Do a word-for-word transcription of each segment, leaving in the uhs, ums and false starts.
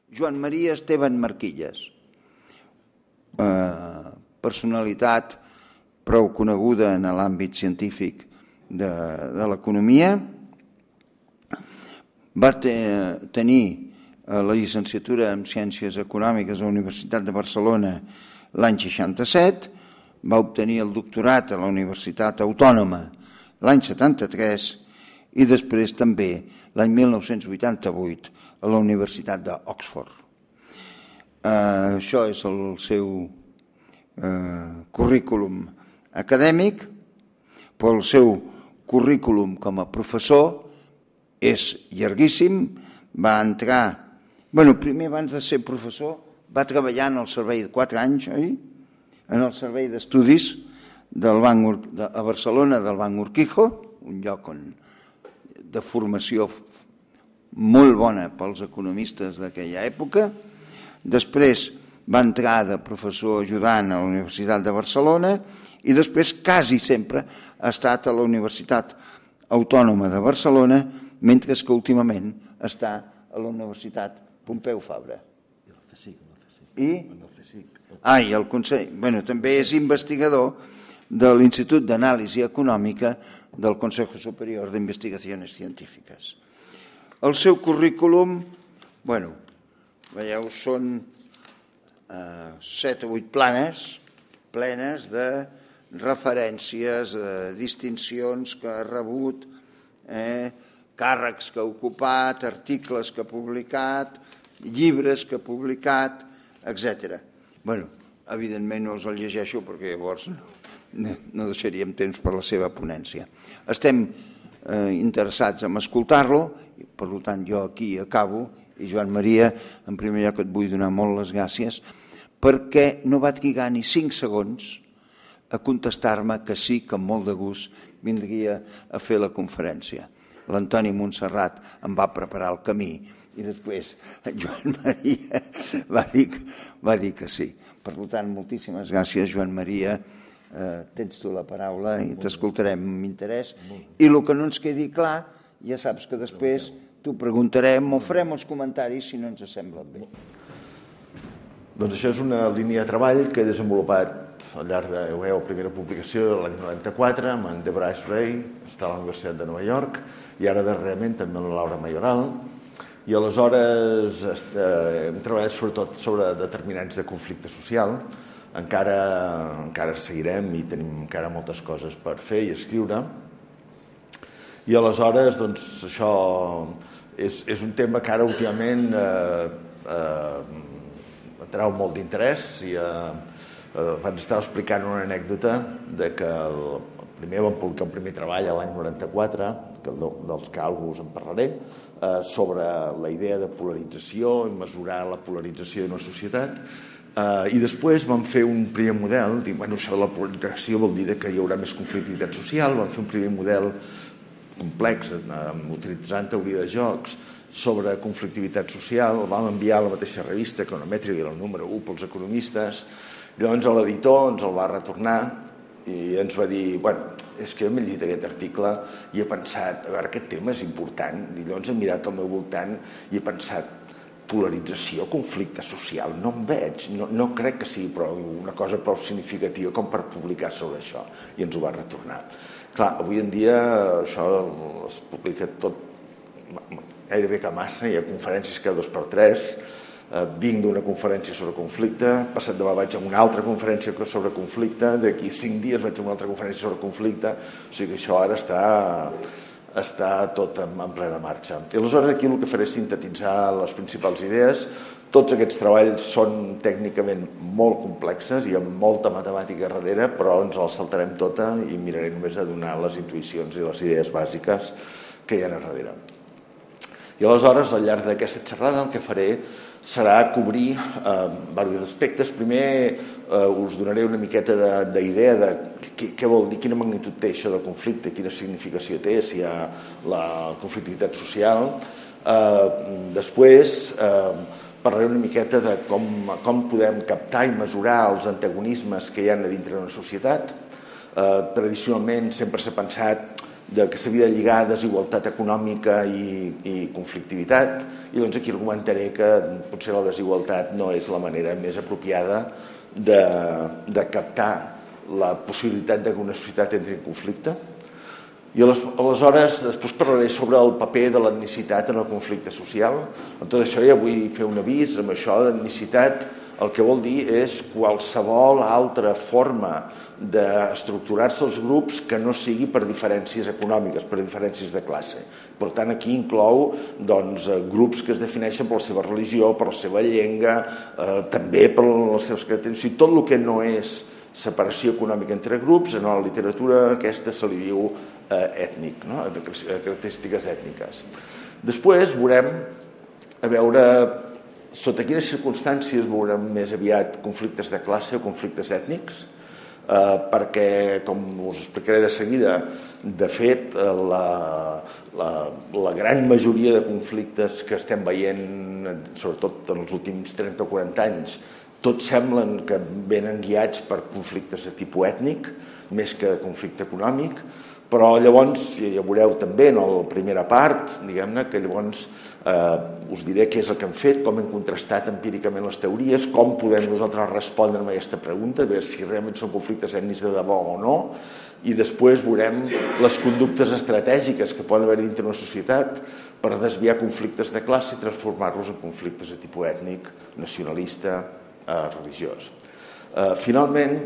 Joan Maria Esteban Marquilles, eh, personalitat prou coneguda en l'àmbit científic de, de l'economia. Va te, tenir la llicenciatura en Ciències Econòmiques a la Universitat de Barcelona l'any seixanta-set, va obtenir el doctorat a la Universitat Autònoma l'any setanta-tres i després també l'any mil nou-cents vuitanta-vuit a la Universitat d'Oxford. Eh, això és el seu eh, currículum acadèmic, però el seu currículum com a professor és llarguíssim. Va entrar, bueno, primer abans de ser professor va treballar en el servei de quatre anys, oi? En el servei d'estudis del Banc de, a Barcelona del Banc Urquijo, un lloc on, de formació molt bona pels economistes d'aquella època. Després va entrar de professor ajudant a la Universitat de Barcelona i després quasi sempre ha estat a la Universitat Autònoma de Barcelona, mentre que últimament està a la Universitat Pompeu Fabra. I el CSIC. I? Ah, i el Consell. Bueno, també és investigador de l'Institut d'Anàlisi Econòmica del Consejo Superior de Investigaciones Científiques. El seu currículum, bueno, veieu, són eh, set o vuit planes plenes de referències, de distincions que ha rebut, eh, càrrecs que ha ocupat, articles que ha publicat, llibres que ha publicat, etcètera. Bueno, evidentment no us el llegeixo perquè llavors no, no deixaríem temps per la seva ponència. Estem eh, interessats en escoltar-lo, per tant jo aquí acabo, i Joan Maria, en primer lloc et vull donar molt les gràcies, perquè no va trigar ni cinc segons a contestar-me que sí, que amb molt de gust vindria a fer la conferència. L'Antoni Montserrat em va preparar el camí i després en Joan Maria va dir, va dir que sí. Per tant, moltíssimes gràcies, Joan Maria. Eh, tens tu la paraula i t'escoltarem amb interès. I el que no ens quedi clar, ja saps que després t'ho preguntarem o farem els comentaris si no ens semblen bé. Doncs això és una línia de treball que he desenvolupat al llarg de, ho veieu, primera publicació l'any noranta-quatre amb en DeBryce Ray, està a la Universitat de Nova York, i ara darrerament també amb la Laura Mayoral. I aleshores eh, hem treballat sobretot sobre determinants de conflicte social. Encara, encara seguirem i tenim encara moltes coses per fer i escriure. I aleshores, doncs, això és, és un tema que ara últimament eh, eh, atrau molt d'interès. I eh, abans estava explicant una anècdota de que el, primer vam publicar un primer treball l'any noranta-quatre, que dels que alguns en parlaré, eh, sobre la idea de polarització i mesurar la polarització d'una societat. Eh, I després vam fer un primer model, dic, bueno, això de la polarització vol dir que hi haurà més conflictivitat social, vam fer un primer model complex, eh, utilitzant teoria de jocs, sobre conflictivitat social, el vam enviar a la mateixa revista, Econometria, era el número u pels economistes. Llavors l'editor ens el va retornar i ens va dir, bueno, és que hem llegit aquest article i he pensat, a veure, aquest tema és important. I llavors he mirat al meu voltant i he pensat, polarització, conflicte social, no en veig, no, no crec que sigui prou, una cosa prou significativa com per publicar sobre això. I ens ho va retornar. Clar, avui en dia això es publica tot gairebé que massa, hi ha conferències cada dos per tres. Uh, vinc d'una conferència sobre conflicte, passat demà vaig a una altra conferència sobre conflicte, d'aquí cinc dies vaig a una altra conferència sobre conflicte, o sigui que això ara està, està tot en, en plena marxa. I aleshores aquí el que faré és sintetitzar les principals idees. Tots aquests treballs són tècnicament molt complexes i amb molta matemàtica darrere, però ens els saltarem tota i miraré només de donar les intuïcions i les idees bàsiques que hi ha a darrere. I aleshores, al llarg d'aquesta xerrada, el que faré serà cobrir eh, diversos aspectes. Primer eh, us donaré una miqueta d'idea de, de què, què vol dir, quina magnitud té això del conflicte, quina significació té, si hi ha la conflictivitat social. Eh, després eh, parlaré una miqueta de com, com podem captar i mesurar els antagonismes que hi ha a dintre d'una societat. Eh, tradicionalment sempre s'ha pensat que s'havia de lligar desigualtat econòmica i conflictivitat, i doncs aquí argumentaré que potser la desigualtat no és la manera més apropiada de captar la possibilitat que una societat entri en conflicte. I aleshores després parlaré sobre el paper de l'etnicitat en el conflicte social. Amb tot això ja vull fer un avís amb això d'etnicitat. El que vol dir és qualsevol altra forma d'estructurar-se els grups que no sigui per diferències econòmiques, per diferències de classe. Per tant, aquí inclou grups que es defineixen per la seva religió, per la seva llengua, també per les seves característiques. Tot el que no és separació econòmica entre grups, en la literatura aquesta se li diu ètnic, característiques ètniques. Després veurem, a veure, sota quines circumstàncies veurem més aviat conflictes de classe o conflictes ètnics, perquè, com us explicaré de seguida, de fet, la gran majoria de conflictes que estem veient, sobretot en els últims trenta o quaranta anys, tots semblen que venen guiats per conflictes de tipus ètnic, més que conflicte econòmic, però llavors, ja veureu també en la primera part, diguem-ne, que llavors us diré què és el que hem fet, com hem contrastat empíricament les teories, com podem nosaltres respondre a aquesta pregunta, veure si realment són conflictes ètnics de debò o no, i després veurem les conductes estratègiques que poden haver dintre una societat per desviar conflictes de classe i transformar-los en conflictes de tipus ètnic, nacionalista, religiós. Finalment,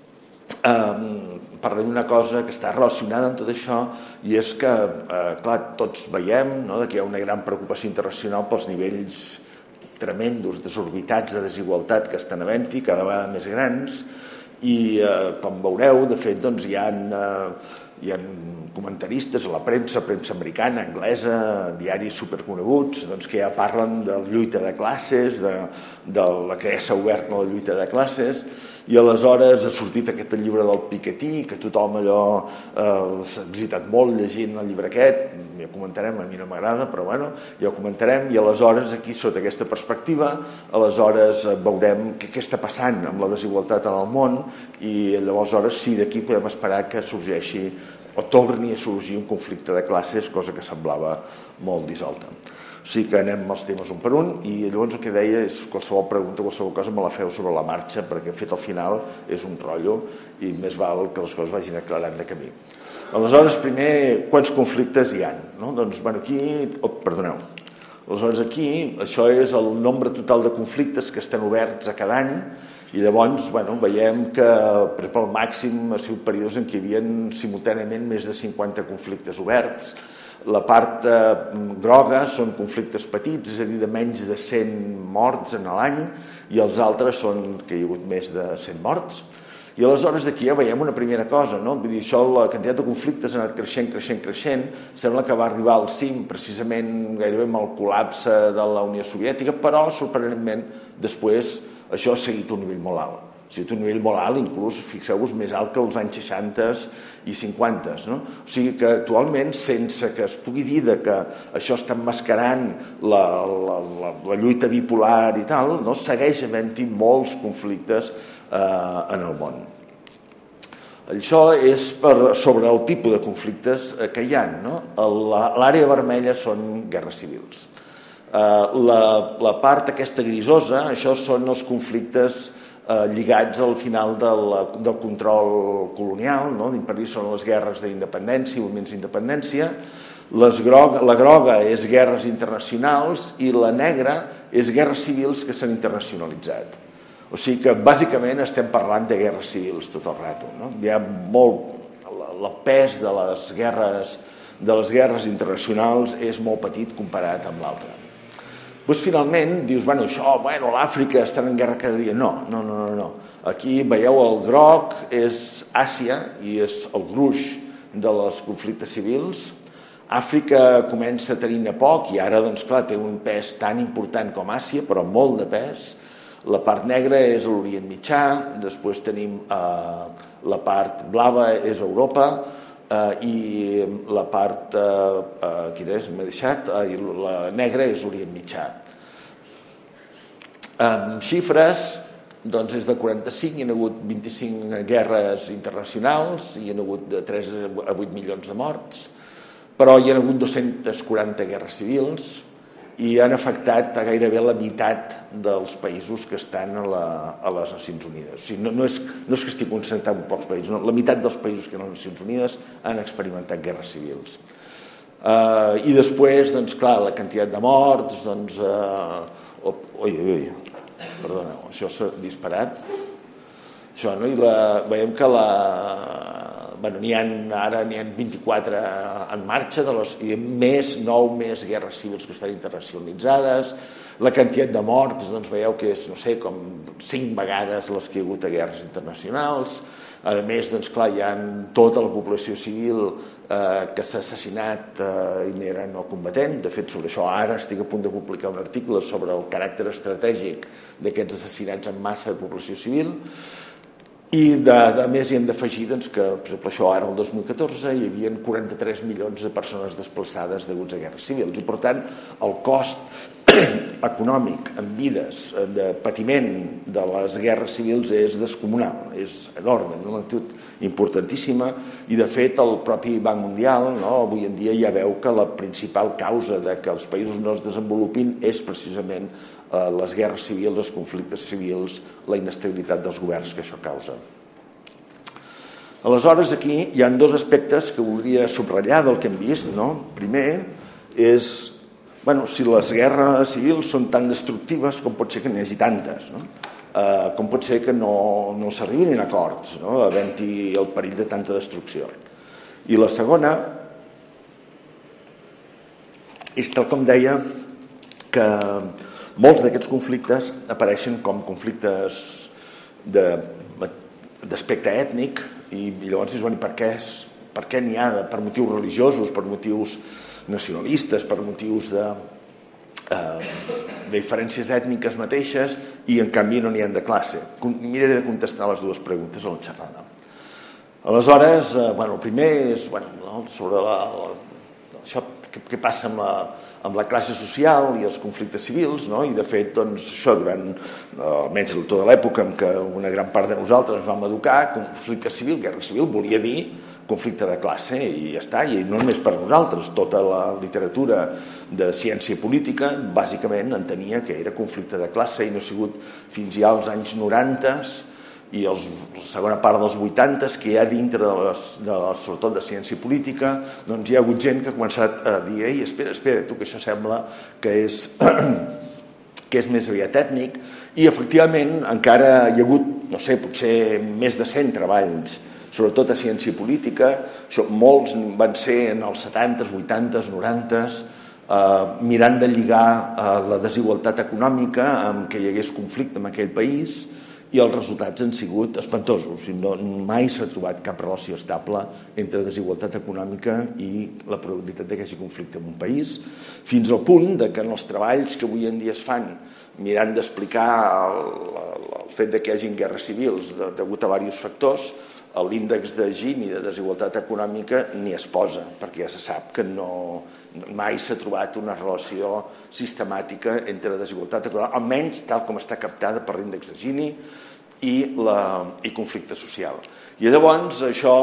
parlem d'una cosa que està relacionada amb tot això, i és que, clar, tots veiem que hi ha una gran preocupació internacional pels nivells tremendos, desorbitats de desigualtat que estan havent-hi, cada vegada més grans, i com veureu, de fet, hi ha hi ha comentaristes a la premsa, premsa americana, anglesa, diaris superconeguts, que ja parlen de la lluita de classes, de la que s'ha obert la lluita de classes, i aleshores ha sortit aquest llibre del Piketty, que tothom allò s'ha excitat molt llegint el llibre aquest, ja ho comentarem, a mi no m'agrada, però bueno, ja ho comentarem, i aleshores aquí, sota aquesta perspectiva, aleshores veurem què està passant amb la desigualtat en el món, i llavors sí, d'aquí podem esperar que sorgeixi o torni a sorgir un conflicte de classes, cosa que semblava molt dissolta. O sigui que anem als temes un per un, i llavors el que deia és qualsevol pregunta, qualsevol cosa me la feu sobre la marxa, perquè fet al final és un rotllo i més val que les coses vagin aclarant de camí. Aleshores, primer, quants conflictes hi ha? Doncs, bueno, aquí... Perdoneu. Aleshores, aquí, això és el nombre total de conflictes que estan oberts a cada any, i llavors veiem que, per exemple, el màxim ha sigut períodes en què hi havia simultàniament més de cinquanta conflictes oberts. La part groga són conflictes petits, és a dir, de menys de cent morts en l'any, i els altres són que hi ha hagut més de cent morts. I aleshores d'aquí ja veiem una primera cosa, no? Vull dir, això, la quantitat de conflictes ha anat creixent, creixent, creixent, sembla que va arribar al cim precisament gairebé amb el col·lapse de la Unió Soviètica, però sorprenentment després això ha seguit a un nivell molt alt. Ha seguit a un nivell molt alt, inclús, fixeu-vos, més alt que els anys seixanta i cinquanta. O sigui que actualment, sense que es pugui dir que això està emmascarant la lluita bipolar i tal, segueix havent-hi molts conflictes en el món. Això és sobre el tipus de conflictes que hi ha. L'àrea vermella són guerres civils. La part aquesta grisosa, això són els conflictes lligats al final del control colonial, l'imperi són les guerres d'independència, moviments d'independència, la groga és guerres internacionals i la negra és guerres civils que s'han internacionalitzat. O sigui que bàsicament estem parlant de guerres civils tot el rato. Hi ha molt... el pes de les guerres internacionals és molt petit comparat amb l'altre. Doncs finalment dius, bueno, això, bueno, l'Àfrica estan en guerra cada dia. No, no, no, no. Aquí veieu el groc, és Àsia i és el gruix dels conflictes civils. Àfrica comença a tenir-ne poc i ara, doncs clar, té un pes tan important com Àsia, però molt de pes. La part negra és l'Orient Mitjà, després tenim la part blava és Europa, i la part, quina és? M'he deixat, la negra és Orient Mitjà. Amb xifres, doncs és de quaranta-cinc, hi ha hagut vint-i-cinc guerres internacionals, hi ha hagut de tres a vuit milions de morts, però hi ha hagut dos-centes quaranta guerres civils i han afectat a gairebé la meitat dels països que estan a, la, a les Nacions Unides. O sigui, no, no, és, no és que estigui concentrat en pocs països, no, la meitat dels països que a les Nacions Unides han experimentat guerres civils. Uh, I després, doncs, clar, la quantitat de morts, doncs... Uh, oh, oi, oi, perdoneu, això s'ha disparat. Això, no? I la, veiem que la... Bueno, n'hi ha, ara n'hi ha vint-i-quatre en marxa, de les, i més, nou més guerres civils que estan internacionalitzades. La quantitat de morts, doncs veieu que és, no sé, com cinc vegades les que hi ha hagut a guerres internacionals. A més, doncs clar, hi ha tota la població civil eh, que s'ha assassinat eh, i n'era no combatent. De fet, sobre això ara estic a punt de publicar un article sobre el caràcter estratègic d'aquests assassinats en massa de població civil. I de, a més hi hem d'afegir doncs, que, per exemple, això ara el dos mil catorze hi havia quaranta-tres milions de persones desplaçades deguts a guerres civils i, per tant, el cost econòmic en vides, de patiment de les guerres civils és descomunal, és enorme, una magnitud importantíssima i, de fet, el propi Banc Mundial, no, avui en dia ja veu que la principal causa de que els països no es desenvolupin és precisament eh, les guerres civils, els conflictes civils, la inestabilitat dels governs que això causa. Aleshores, aquí hi ha dos aspectes que voldria subratllar del que hem vist. No? Primer és bueno, si les guerres civils són tan destructives, com pot ser que n'hi hagi tantes? No? Eh, com pot ser que no, no s'arribin a acords, no? Havent-hi el perill de tanta destrucció? I la segona és, tal com deia, que molts d'aquests conflictes apareixen com conflictes d'aspecte ètnic i llavors dius, bueno, per què, per què n'hi ha? Per motius religiosos, per motius nacionalistes, per motius de, eh, de diferències ètniques mateixes i en canvi no n'hi ha de classe. Miraré de contestar les dues preguntes a la xerrada. Aleshores, eh, bueno, el primer és bueno, no, sobre la, la, això, què, què passa amb la, amb la classe social i els conflictes civils, no? I de fet, doncs, això durant almenys tota l'època en què una gran part de nosaltres ens vam educar, conflicte civil, guerra civil, volia dir conflicte de classe i ja està, i no només per nosaltres, tota la literatura de ciència política bàsicament entenia que era conflicte de classe i no ha sigut fins ja als anys noranta i els, la segona part dels vuitanta que hi ha dintre de les, de les, sobretot de ciència política, doncs hi ha hagut gent que ha començat a dir, ei, espera, espera, tu, que això sembla que és, que és més aviat ètnic, i efectivament encara hi ha hagut, no sé, potser més de cent treballs sobretot a ciència política, molts van ser en els setanta, vuitanta, noranta, eh, mirant de lligar eh, la desigualtat econòmica amb què hi hagués conflicte en aquell país i els resultats han sigut espantosos. No, mai s'ha trobat cap relació estable entre desigualtat econòmica i la probabilitat de que hi hagi conflicte en un país, fins al punt de que en els treballs que avui en dia es fan mirant d'explicar el, el fet de que hi hagin guerres civils de, degut a diversos factors, l'índex de Gini de desigualtat econòmica ni es posa, perquè ja se sap que no, mai s'ha trobat una relació sistemàtica entre desigualtat econòmica, almenys tal com està captada per l'índex de Gini i, la, i conflicte social. I llavors això,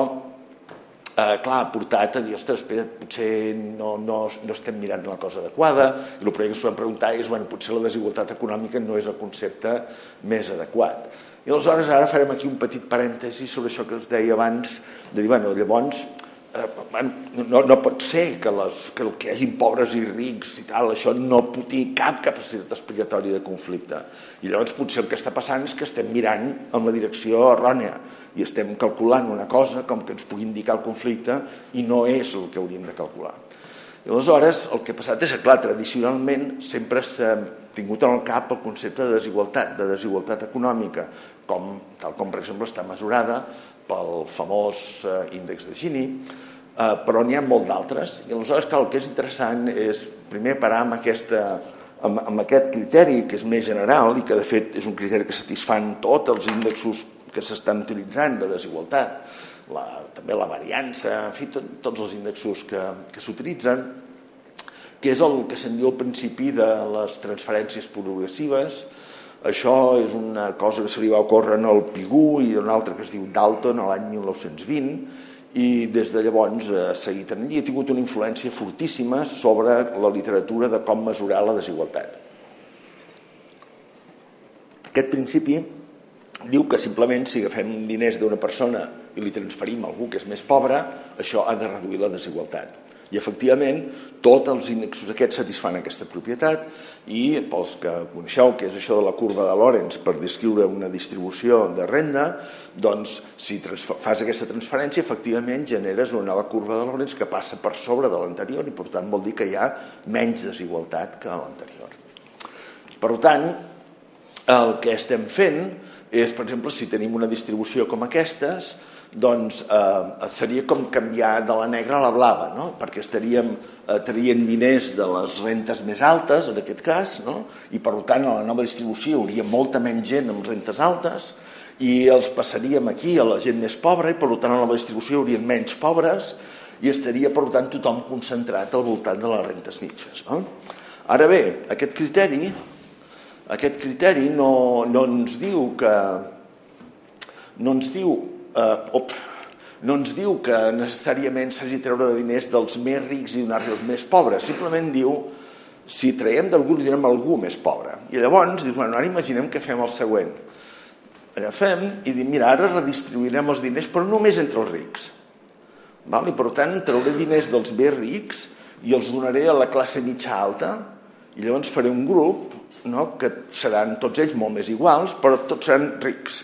eh, clar, ha portat a dir, ostres, espera, potser no, no, no estem mirant la cosa adequada, i el primer que es podem preguntar és, bueno, potser la desigualtat econòmica no és el concepte més adequat. I aleshores ara farem aquí un petit parèntesi sobre això que us deia abans, de dir, bueno, llavors, eh, no, no pot ser que, les, que el que hi hagi pobres i rics i tal, això no tingui cap capacitat explicatòria de conflicte. I llavors potser el que està passant és que estem mirant en la direcció errònia i estem calculant una cosa com que ens pugui indicar el conflicte i no és el que hauríem de calcular. I aleshores el que ha passat és que, clar, tradicionalment sempre s'ha tingut en el cap el concepte de desigualtat, de desigualtat econòmica, com, tal com, per exemple, està mesurada pel famós eh, índex de Gini, eh, però n'hi ha molt d'altres. I aleshores, clar, el que és interessant és primer parar amb, aquesta, amb, amb aquest criteri que és més general i que, de fet, és un criteri que satisfan tots els índexos que s'estan utilitzant de desigualtat, la, també la variança, en fi, tot, tots els índexos que, que s'utilitzen, que és el que se'n diu al principi de les transferències progressives. Això és una cosa que se li va ocórrer al Pigou i una altra que es diu Dalton l'any mil nou-cents vint i des de llavors ha seguit en allí. Ha tingut una influència fortíssima sobre la literatura de com mesurar la desigualtat. Aquest principi diu que simplement si agafem diners d'una persona i li transferim a algú que és més pobre, això ha de reduir la desigualtat. I efectivament tots els índexs aquests satisfan aquesta propietat i pels que coneixeu què és això de la curva de Lorenz per descriure una distribució de renda, doncs si fas aquesta transferència efectivament generes una nova curva de Lorenz que passa per sobre de l'anterior i per tant vol dir que hi ha menys desigualtat que l'anterior. Per tant, el que estem fent és, per exemple, si tenim una distribució com aquestes, doncs eh, seria com canviar de la negra a la blava, no? Perquè estaríem eh, traient diners de les rentes més altes, en aquest cas, no? I per tant a la nova distribució hi hauria molta menys gent amb rentes altes i els passaríem aquí a la gent més pobra i per tant a la nova distribució hi haurien menys pobres i estaria per tant tothom concentrat al voltant de les rentes mitges, no? Ara bé, aquest criteri aquest criteri no, no ens diu que no ens diu Uh, op, no ens diu que necessàriament s'hagi de treure de diners dels més rics i donar-los als més pobres, simplement diu si traiem d'algú li direm a algú més pobre i llavors dius, bueno, ara imaginem que fem el següent, agafem i dic, mira, ara redistribuirem els diners però només entre els rics, val? I per tant trauré diners dels més rics i els donaré a la classe mitja alta i llavors faré un grup, no? Que seran tots ells molt més iguals però tots seran rics.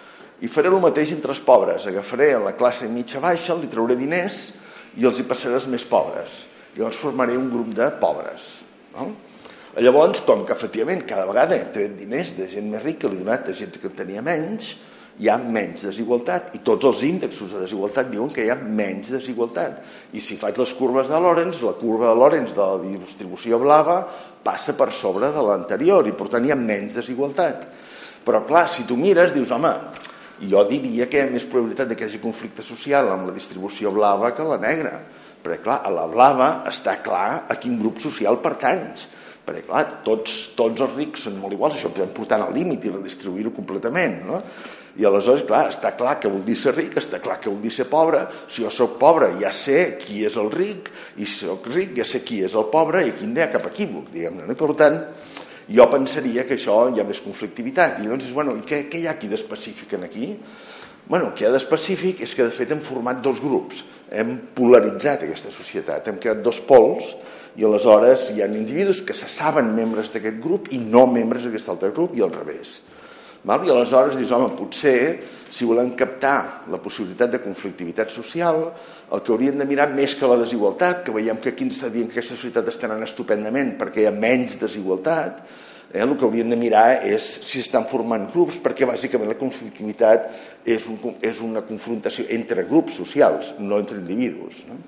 I faré el mateix entre els pobres, agafaré a la classe mitja baixa, li trauré diners i els hi passaré els més pobres. Llavors formaré un grup de pobres. No? Llavors, com que efectivament cada vegada he tret diners de gent més rica i l'he donat a gent que en tenia menys, hi ha menys desigualtat i tots els índexs de desigualtat diuen que hi ha menys desigualtat. I si faig les curves de Lorenz, la curva de Lorenz de la distribució blava passa per sobre de l'anterior i per tant hi ha menys desigualtat. Però clar, si tu mires, dius, home, jo diria que hi ha més probabilitat que hi hagi conflicte social amb la distribució blava que la negra. Perquè, clar, a la blava està clar a quin grup social pertanys. Perquè, clar, tots, tots els rics són molt iguals, això ho podem portar al límit i redistribuir-ho completament, no? I aleshores, clar, està clar que vol dir ser ric, està clar que vol dir ser pobre. Si jo soc pobre ja sé qui és el ric, i si soc ric ja sé qui és el pobre i aquí no hi ha cap equívoc, diguem-ne. I per tant, jo pensaria que això hi ha més conflictivitat. I llavors, bueno, i què, què hi ha aquí d'específic aquí? Bueno, el que hi ha d'específic és que de fet hem format dos grups, hem polaritzat aquesta societat, hem creat dos pols i aleshores hi ha individus que se saben membres d'aquest grup i no membres d'aquest altre grup i al revés. Val? I aleshores dius, home, potser si volem captar la possibilitat de conflictivitat social, el que hauríem de mirar més que la desigualtat, que veiem que aquí ens està dient que aquesta societat està anant estupendament perquè hi ha menys desigualtat, eh, el que hauríem de mirar és si estan formant grups, perquè bàsicament la conflictivitat és, un, és una confrontació entre grups socials, no entre individus. No?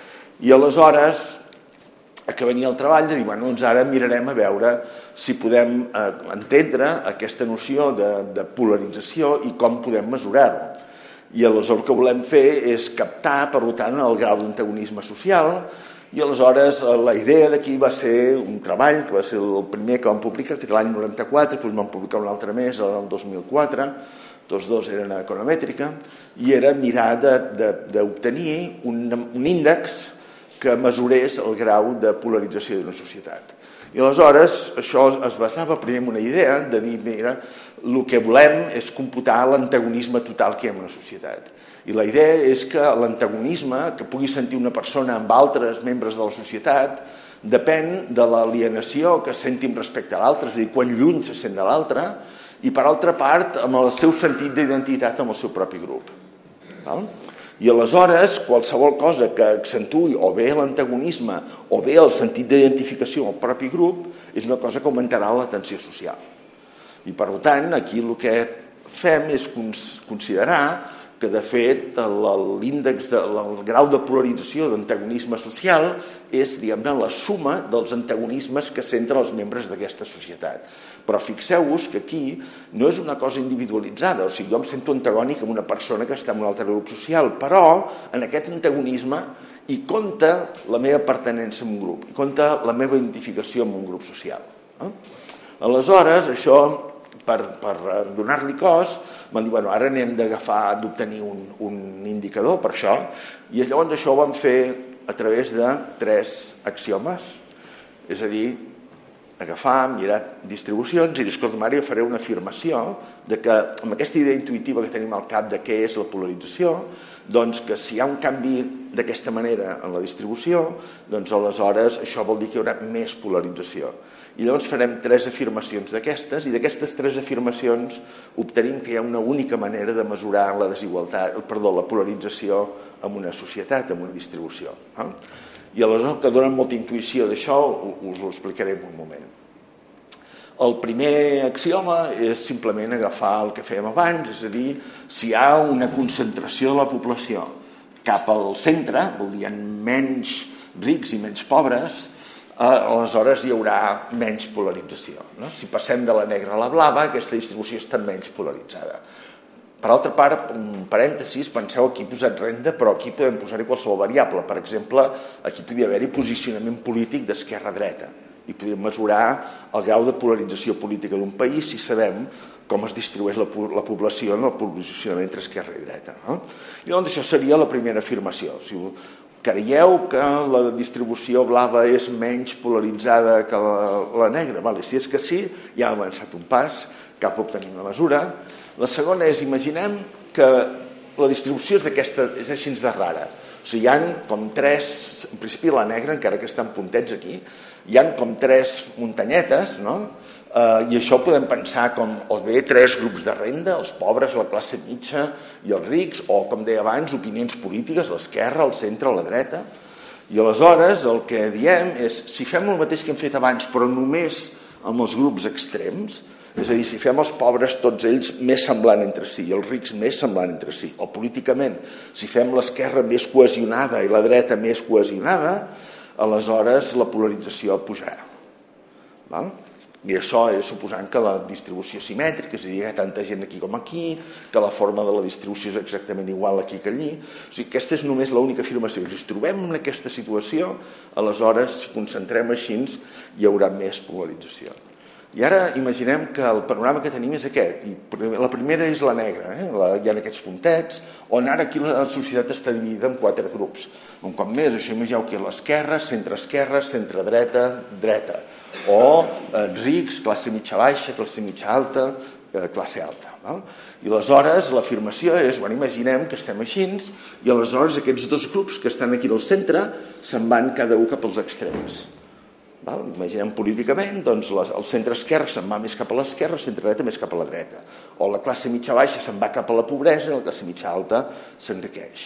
I aleshores que venia el treball de dir, bueno, doncs ara mirarem a veure si podem eh, entendre aquesta noció de, de polarització i com podem mesurar-ho. I aleshores el que volem fer és captar, per tant, el grau d'antagonisme social i aleshores la idea d'aquí va ser un treball que va ser el primer que vam publicar, que era l'any noranta-quatre, després vam publicar un altre més, el dos mil quatre, tots dos eren a Economètrica, i era mirar d'obtenir un, un índex que mesurés el grau de polarització d'una societat. I aleshores això es basava primer en una idea de dir, mira, el que volem és computar l'antagonisme total que hi ha en una societat. I la idea és que l'antagonisme que pugui sentir una persona amb altres membres de la societat depèn de l'alienació que sentim respecte a l'altre, és a dir, quan lluny se sent de l'altre, i per altra part amb el seu sentit d'identitat amb el seu propi grup. Val? I aleshores qualsevol cosa que accentuï o bé l'antagonisme o bé el sentit d'identificació al propi grup és una cosa que augmentarà la tensió social. I per tant aquí el que fem és considerar que de fet l'índex, el grau de polarització d'antagonisme social és, diguem-ne, la suma dels antagonismes que senten els membres d'aquesta societat. Però fixeu-vos que aquí no és una cosa individualitzada, o sigui, jo em sento antagònic amb una persona que està en un altre grup social, però en aquest antagonisme hi compta la meva pertinença a un grup, hi compta la meva identificació amb un grup social. Aleshores, això per, per donar-li cos, van dir, bueno, ara n'hem d'agafar, d'obtenir un, un indicador per això, i llavors això ho vam fer a través de tres axiomes, és a dir, agafar, mirar distribucions i dir, escolta, ara jo faré una afirmació de que amb aquesta idea intuïtiva que tenim al cap de què és la polarització, doncs que si hi ha un canvi d'aquesta manera en la distribució, doncs aleshores això vol dir que hi haurà més polarització. I llavors farem tres afirmacions d'aquestes i d'aquestes tres afirmacions obtenim que hi ha una única manera de mesurar la desigualtat, perdó, la polarització en una societat, en una distribució. I aleshores, que donen molta intuïció d'això, us ho explicaré en un moment. El primer axioma és simplement agafar el que fèiem abans, és a dir, si hi ha una concentració de la població cap al centre, vol dir menys rics i menys pobres, aleshores hi haurà menys polarització. Si passem de la negra a la blava, aquesta distribució està menys polaritzada. Per altra part, un parèntesis, penseu aquí he posat renda, però aquí podem posar-hi qualsevol variable. Per exemple, aquí podria haver-hi posicionament polític d'esquerra-dreta i podríem mesurar el grau de polarització política d'un país si sabem com es distribueix la, la població en el posicionament entre esquerra i dreta. No? I doncs això seria la primera afirmació. Si creieu que la distribució blava és menys polaritzada que la, la negra, vale, si és que sí, ja hem avançat un pas cap a obtenir una mesura. La segona és, imaginem que la distribució és d'aquesta, és així de rara. O sigui, hi ha com tres, en principi la negra, encara que estan puntets aquí, hi ha com tres muntanyetes, no? Uh, i això podem pensar com o bé tres grups de renda, els pobres, la classe mitja i els rics, o com deia abans, opinions polítiques, l'esquerra, el centre, la dreta. I aleshores el que diem és, si fem el mateix que hem fet abans, però només amb els grups extrems, és a dir, si fem els pobres tots ells més semblant entre si i els rics més semblant entre si, o políticament, si fem l'esquerra més cohesionada i la dreta més cohesionada, aleshores la polarització pujarà. Val? I això és suposant que la distribució simètrica, és a dir, hi ha tanta gent aquí com aquí, que la forma de la distribució és exactament igual aquí que allí. O sigui, aquesta és només l'única afirmació. Si ens trobem en aquesta situació, aleshores, si concentrem així, hi haurà més polarització. I ara imaginem que el panorama que tenim és aquest. I la primera és la negra, eh? Hi ha aquests puntets, on ara aquí la societat està dividida en quatre grups. Un cop més, això imagineu que l'esquerra, centre-esquerra, centre-dreta, dreta. O eh, rics, classe mitja-baixa, classe mitja-alta, eh, classe alta. Val? I aleshores l'afirmació és, bueno, imaginem que estem així, i aleshores aquests dos grups que estan aquí al centre se'n van cada un cap als extrems. Val? Imaginem políticament, doncs el centre-esquerra se'n va més cap a l'esquerra, el centre-dreta més cap a la dreta. O la classe mitja-baixa se'n va cap a la pobresa i la classe mitja-alta s'enriqueix.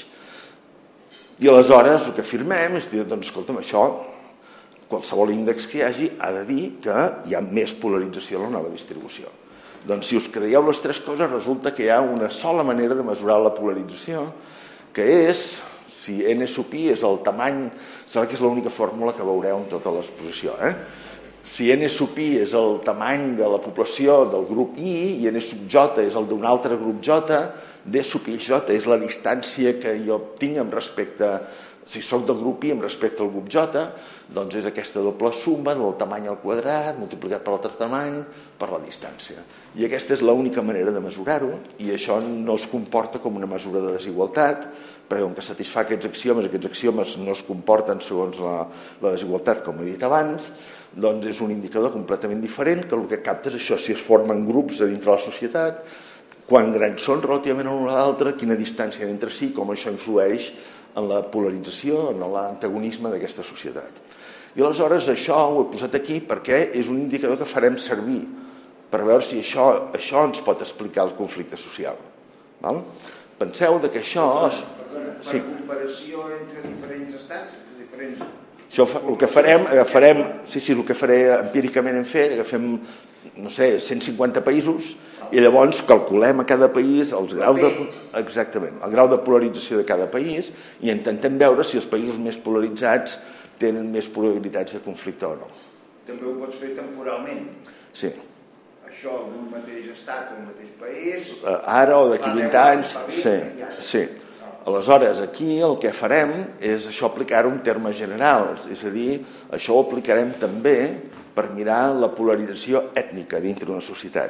I aleshores el que afirmem és dir, doncs escolta'm, això, qualsevol índex que hi hagi ha de dir que hi ha més polarització en la nova distribució. Doncs si us creieu les tres coses, resulta que hi ha una sola manera de mesurar la polarització, que és, si N sub I és el tamany, serà que és l'única fórmula que veureu en tota l'exposició, eh? Si N sub I és el tamany de la població del grup I i N sub J és el d'un altre grup J, D sub I J és la distància que jo tinc amb respecte, si soc del grup I amb respecte al grup J, doncs és aquesta doble suma del tamany al quadrat multiplicat per l'altre tamany per la distància. I aquesta és l'única manera de mesurar-ho, i això no es comporta com una mesura de desigualtat, perquè com que satisfà aquests axiomes, aquests axiomes no es comporten segons la, la desigualtat, com he dit abans, doncs és un indicador completament diferent, que el que capta és això, si es formen grups a dintre la societat, quan grans són relativament a l'un a l'altre, quina distància hi ha entre si, com això influeix en la polarització, en l'antagonisme d'aquesta societat. I aleshores això ho he posat aquí perquè és un indicador que farem servir per veure si això, això ens pot explicar el conflicte social. Val? Penseu que això... Perdona, per sí. Comparació entre diferents estats, entre diferents... Això, el que farem, agafarem, sí, sí, el que faré empíricament hem fet, agafem, no sé, cent cinquanta països i llavors calculem a cada país els graus de, exactament, el grau de polarització de cada país i intentem veure si els països més polaritzats tenen més probabilitats de conflicte o no. També ho pots fer temporalment? Sí. Això d'un mateix estat o un mateix país... Ara o d'aquí vint anys, sí, sí. Aleshores, aquí el que farem és això aplicar-ho en termes generals, és a dir, això ho aplicarem també per mirar la polarització ètnica dintre d'una societat.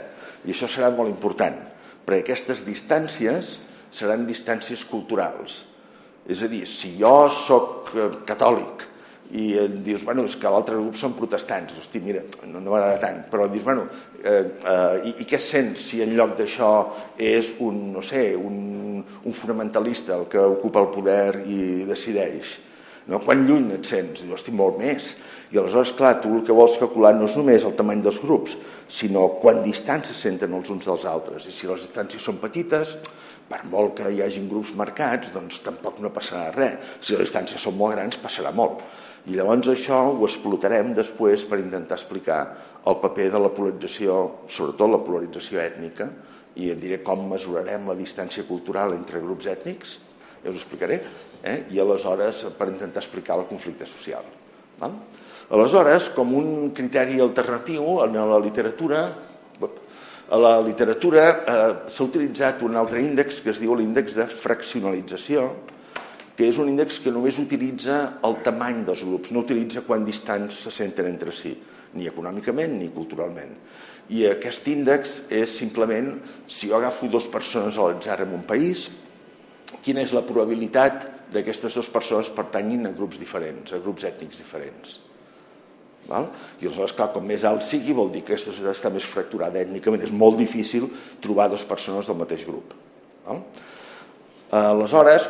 I això serà molt important, perquè aquestes distàncies seran distàncies culturals. És a dir, si jo soc catòlic i em dius, bueno, és que l'altre grup són protestants, hosti, mira, no, no m'agrada tant, però dius, bueno, eh, eh, i, i què sents si en lloc d'això és un, no sé, un, un fonamentalista el que ocupa el poder i decideix? No? Quan lluny et sents? Dius, hosti, molt més. I aleshores, clar, tu el que vols calcular no és només el tamany dels grups, sinó quan distants se senten els uns dels altres. I si les distàncies són petites, per molt que hi hagin grups marcats, doncs tampoc no passarà res. Si les distàncies són molt grans, passarà molt. I llavors això ho explotarem després per intentar explicar el paper de la polarització, sobretot la polarització ètnica, i et diré com mesurarem la distància cultural entre grups ètnics, ja us ho explicaré, eh? I aleshores per intentar explicar el conflicte social. Val? Aleshores, com un criteri alternatiu en la literatura, a la literatura eh, s'ha utilitzat un altre índex que es diu l'índex de fraccionalització, que és un índex que només utilitza el tamany dels grups, no utilitza quan distants se senten entre si, ni econòmicament ni culturalment. I aquest índex és simplement, si jo agafo dues persones a l'atzar en un país, quina és la probabilitat d'aquestes dues persones pertanyin a grups diferents, a grups ètnics diferents. Val? I aleshores, clar, com més alt sigui, vol dir que aquesta societat està més fracturada ètnicament. És molt difícil trobar dues persones del mateix grup. Val? Aleshores,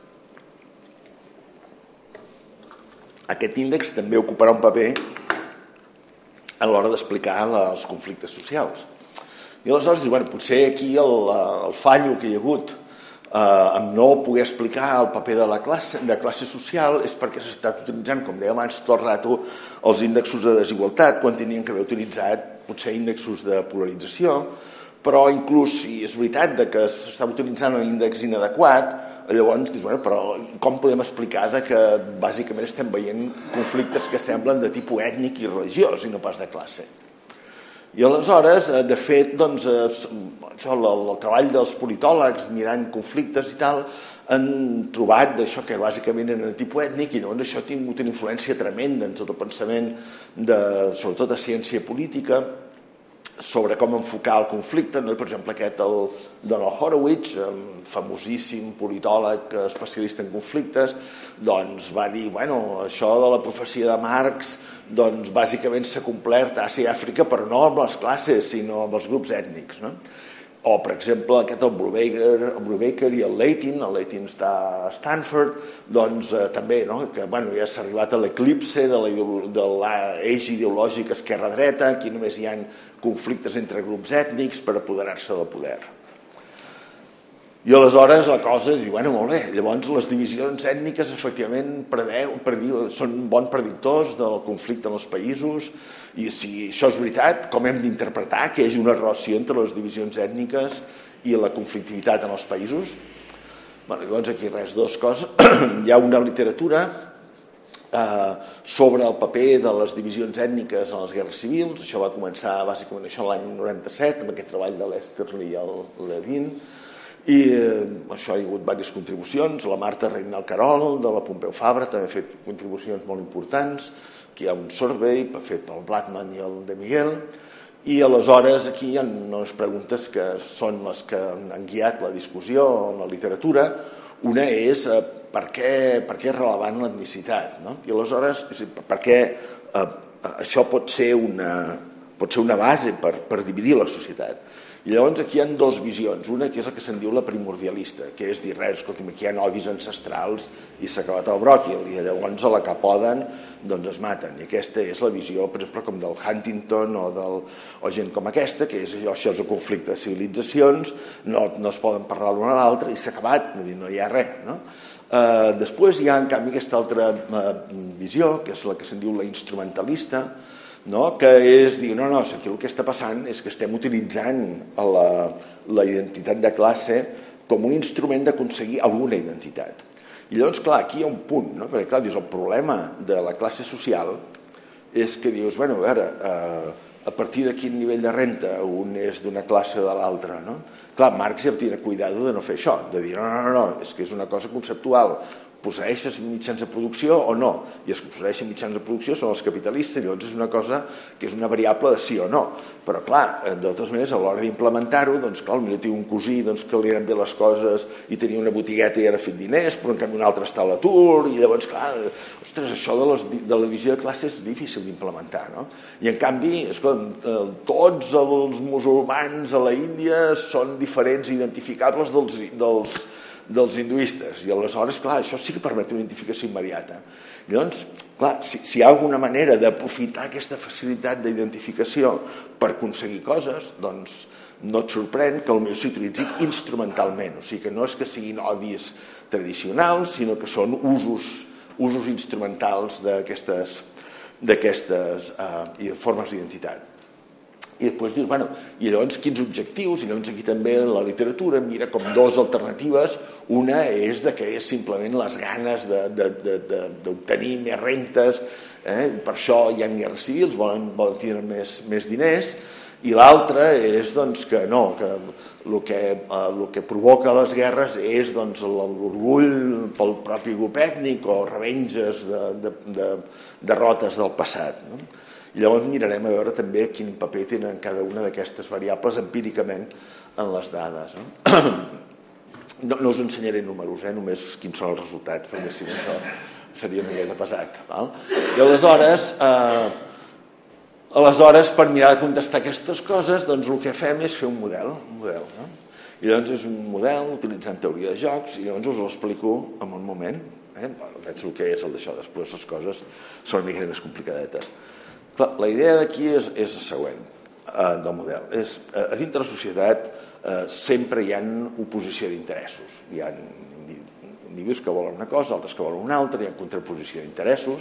aquest índex també ocuparà un paper a l'hora d'explicar els conflictes socials. I aleshores dius, bueno, potser aquí el, el fallo que hi ha hagut eh, amb no poder explicar el paper de la classe, de classe social és perquè s'ha estat utilitzant, com dèiem abans, tot el rato els índexs de desigualtat, quan tenien que haver utilitzat potser índexs de polarització, però inclús si és veritat que s'està utilitzant un índex inadequat, llavors dius, bueno, però com podem explicar que bàsicament estem veient conflictes que semblen de tipus ètnic i religiós i no pas de classe? I aleshores, de fet, doncs, això, el, el treball dels politòlegs mirant conflictes i tal, han trobat això que bàsicament era de tipus ètnic i llavors això ha tingut una influència tremenda en tot el pensament, de, sobretot de ciència política, sobre com enfocar el conflicte. No? Per exemple, aquest, el Donald Horowitz, famosíssim politòleg especialista en conflictes, doncs va dir, bueno, això de la profecia de Marx doncs bàsicament s'ha complert a Àsia i Àfrica, però no amb les classes, sinó amb els grups ètnics. No? O, per exemple, aquest, el Brubaker, el Brubaker i el Leighton, el Leighton està a Stanford, doncs eh, també, no? Que bueno, ja s'ha arribat a l'eclipse de l'eix ideològic esquerra-dreta, aquí només hi ha conflictes entre grups ètnics per apoderar-se del poder. I aleshores la cosa és dir, bueno, molt bé, llavors les divisions ètniques efectivament predeu, prediu, són bons predictors del conflicte en els països, i si això és veritat, com hem d'interpretar que hi hagi una relació entre les divisions ètniques i la conflictivitat en els països? Bé, llavors aquí res, dues coses. Hi ha una literatura eh, sobre el paper de les divisions ètniques en les guerres civils. Això va començar bàsicament això l'any noranta-set, amb aquest treball de l'Esterly i el Levin, i eh, això hi ha hagut diverses contribucions. La Marta Reynal Carol de la Pompeu Fabra també ha fet contribucions molt importants. Aquí hi ha un survey fet pel Blattman i el de Miguel, i aleshores aquí hi ha unes preguntes que són les que han guiat la discussió en la literatura. Una és eh, per, què, per què és relevant l'etnicitat, no? I aleshores per què eh, això pot ser una, pot ser una base per, per dividir la societat. I llavors aquí hi ha dues visions, una que és la que se'n diu la primordialista, que és dir res, escolta'm, aquí hi ha odis ancestrals i s'ha acabat el bròquil, i llavors a la que poden doncs es maten. I aquesta és la visió, per exemple, com del Huntington o, del, o gent com aquesta, que és això, això és el conflicte de civilitzacions, no, no es poden parlar l'una a l'altra i s'ha acabat, no hi ha res. No? Uh, després hi ha, en canvi, aquesta altra uh, visió, que és la que se'n diu la instrumentalista, no? Que és dir, no, no, aquí el que està passant és que estem utilitzant la, la identitat de classe com un instrument d'aconseguir alguna identitat. I llavors, clar, aquí hi ha un punt, no? Perquè, clar, dius, el problema de la classe social és que dius, bueno, a veure, eh, a partir de quin nivell de renta un és d'una classe o de l'altra, no? Clar, Marx ja tenia cuidado de no fer això, de dir, no, no, no, és que és una cosa conceptual. posseeixes mitjans de producció o no, i els que posseeixen mitjans de producció són els capitalistes, i llavors és una cosa que és una variable de sí o no, però clar, de totes maneres a l'hora d'implementar-ho, doncs clar, potser té un cosí doncs, que li eren bé les coses i tenia una botigueta i era fet diners, però en canvi un altre està a l'atur, i llavors clar, ostres, això de, les, de la divisió de classe és difícil d'implementar, no? I en canvi, escolta, tots els musulmans a la Índia són diferents i identificables dels, dels dels hinduistes, i aleshores, clar, això sí que permet una identificació immediata. Llavors, clar, si, si hi ha alguna manera d'aprofitar aquesta facilitat d'identificació per aconseguir coses, doncs no et sorprèn que potser s'utilitzi instrumentalment, o sigui que no és que siguin odis tradicionals, sinó que són usos, usos instrumentals d'aquestes d'aquestes eh, formes d'identitat. I després dius, bueno, i llavors quins objectius? I llavors aquí també la literatura mira com dues alternatives. Una és de que és simplement les ganes d'obtenir més rentes, eh? Per això hi ha guerres civils, volen, volen tenir més, més diners, i l'altra és doncs, que no, que el que, eh, el que provoca les guerres és doncs, l'orgull pel propi grup ètnic o revenges de, de, de derrotes del passat, no? I llavors mirarem a veure també quin paper tenen cada una d'aquestes variables empíricament en les dades. No, no, no us ensenyaré números, eh? Només quins són els resultats, perquè si no això seria una mica pesat. Val? I aleshores, eh, aleshores, per mirar de contestar aquestes coses, doncs el que fem és fer un model. Un model, no? I llavors és un model utilitzant teoria de jocs, i llavors us l'explico en un moment. Eh? Bueno, veig el que és el d'això, després les coses són una mica més complicadetes. Clar, la idea d'aquí és, és la següent, eh, del model. És, eh, a dintre de la societat eh, sempre hi ha oposició d'interessos. Hi ha individus que volen una cosa, altres que volen una altra, hi ha contraposició d'interessos,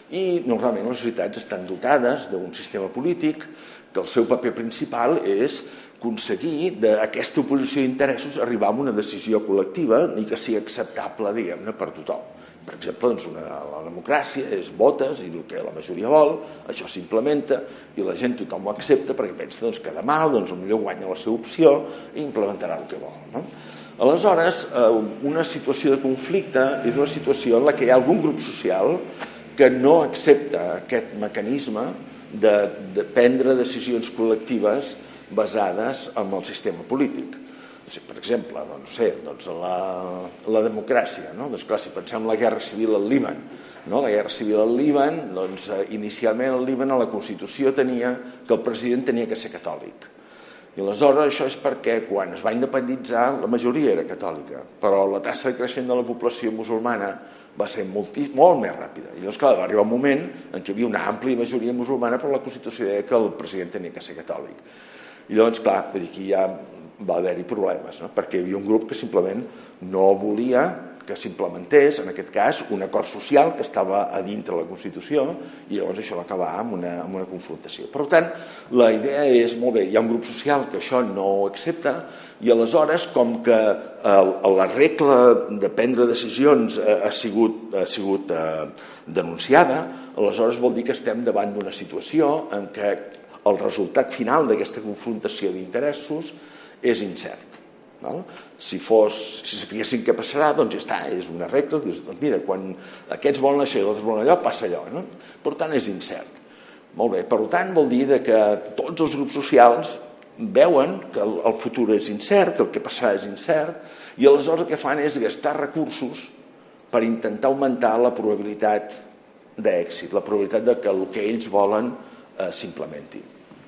i normalment les societats estan dotades d'un sistema polític que el seu paper principal és aconseguir d'aquesta oposició d'interessos arribar a una decisió col·lectiva i que sigui acceptable, diguem-ne, per tothom. Per exemple, doncs una, la democràcia és votes i el que la majoria vol, això s'implementa i la gent tothom ho accepta perquè pensa doncs, que demà doncs, potser guanya la seva opció i implementarà el que vol. No? Aleshores, una situació de conflicte és una situació en la que hi ha algun grup social que no accepta aquest mecanisme de, de prendre decisions col·lectives basades en el sistema polític. Per exemple, doncs, sé, doncs la, la democràcia, no? Doncs, clar, si pensem en la guerra civil al Líban, no? La guerra civil al Líban, doncs, inicialment al Líban a la Constitució tenia que el president tenia que ser catòlic. I aleshores això és perquè quan es va independitzar la majoria era catòlica, però la tassa de creixement de la població musulmana va ser molt, molt més ràpida. I llavors, clar, va arribar un moment en què hi havia una àmplia majoria musulmana, però la Constitució deia que el president tenia que ser catòlic. I llavors, clar, aquí ja va haver-hi problemes, no? Perquè hi havia un grup que simplement no volia que s'implementés, en aquest cas, un acord social que estava a dintre la Constitució i llavors això va acabar amb una, amb una confrontació. Per tant, la idea és, molt bé, hi ha un grup social que això no ho accepta i aleshores, com que eh, la regla de prendre decisions eh, ha sigut, ha sigut eh, denunciada, aleshores vol dir que estem davant d'una situació en què el resultat final d'aquesta confrontació d'interessos és incert. Val? Si, fos, si sapiguessin què passarà, doncs ja està, és una regla, doncs mira, quan aquests volen això i els volen allò, passa allò. No? Per tant, és incert. Molt bé, per tant, vol dir que tots els grups socials veuen que el futur és incert, que el que passarà és incert, i aleshores el que fan és gastar recursos per intentar augmentar la probabilitat d'èxit, la probabilitat de que el que ells volen eh, s'implementi.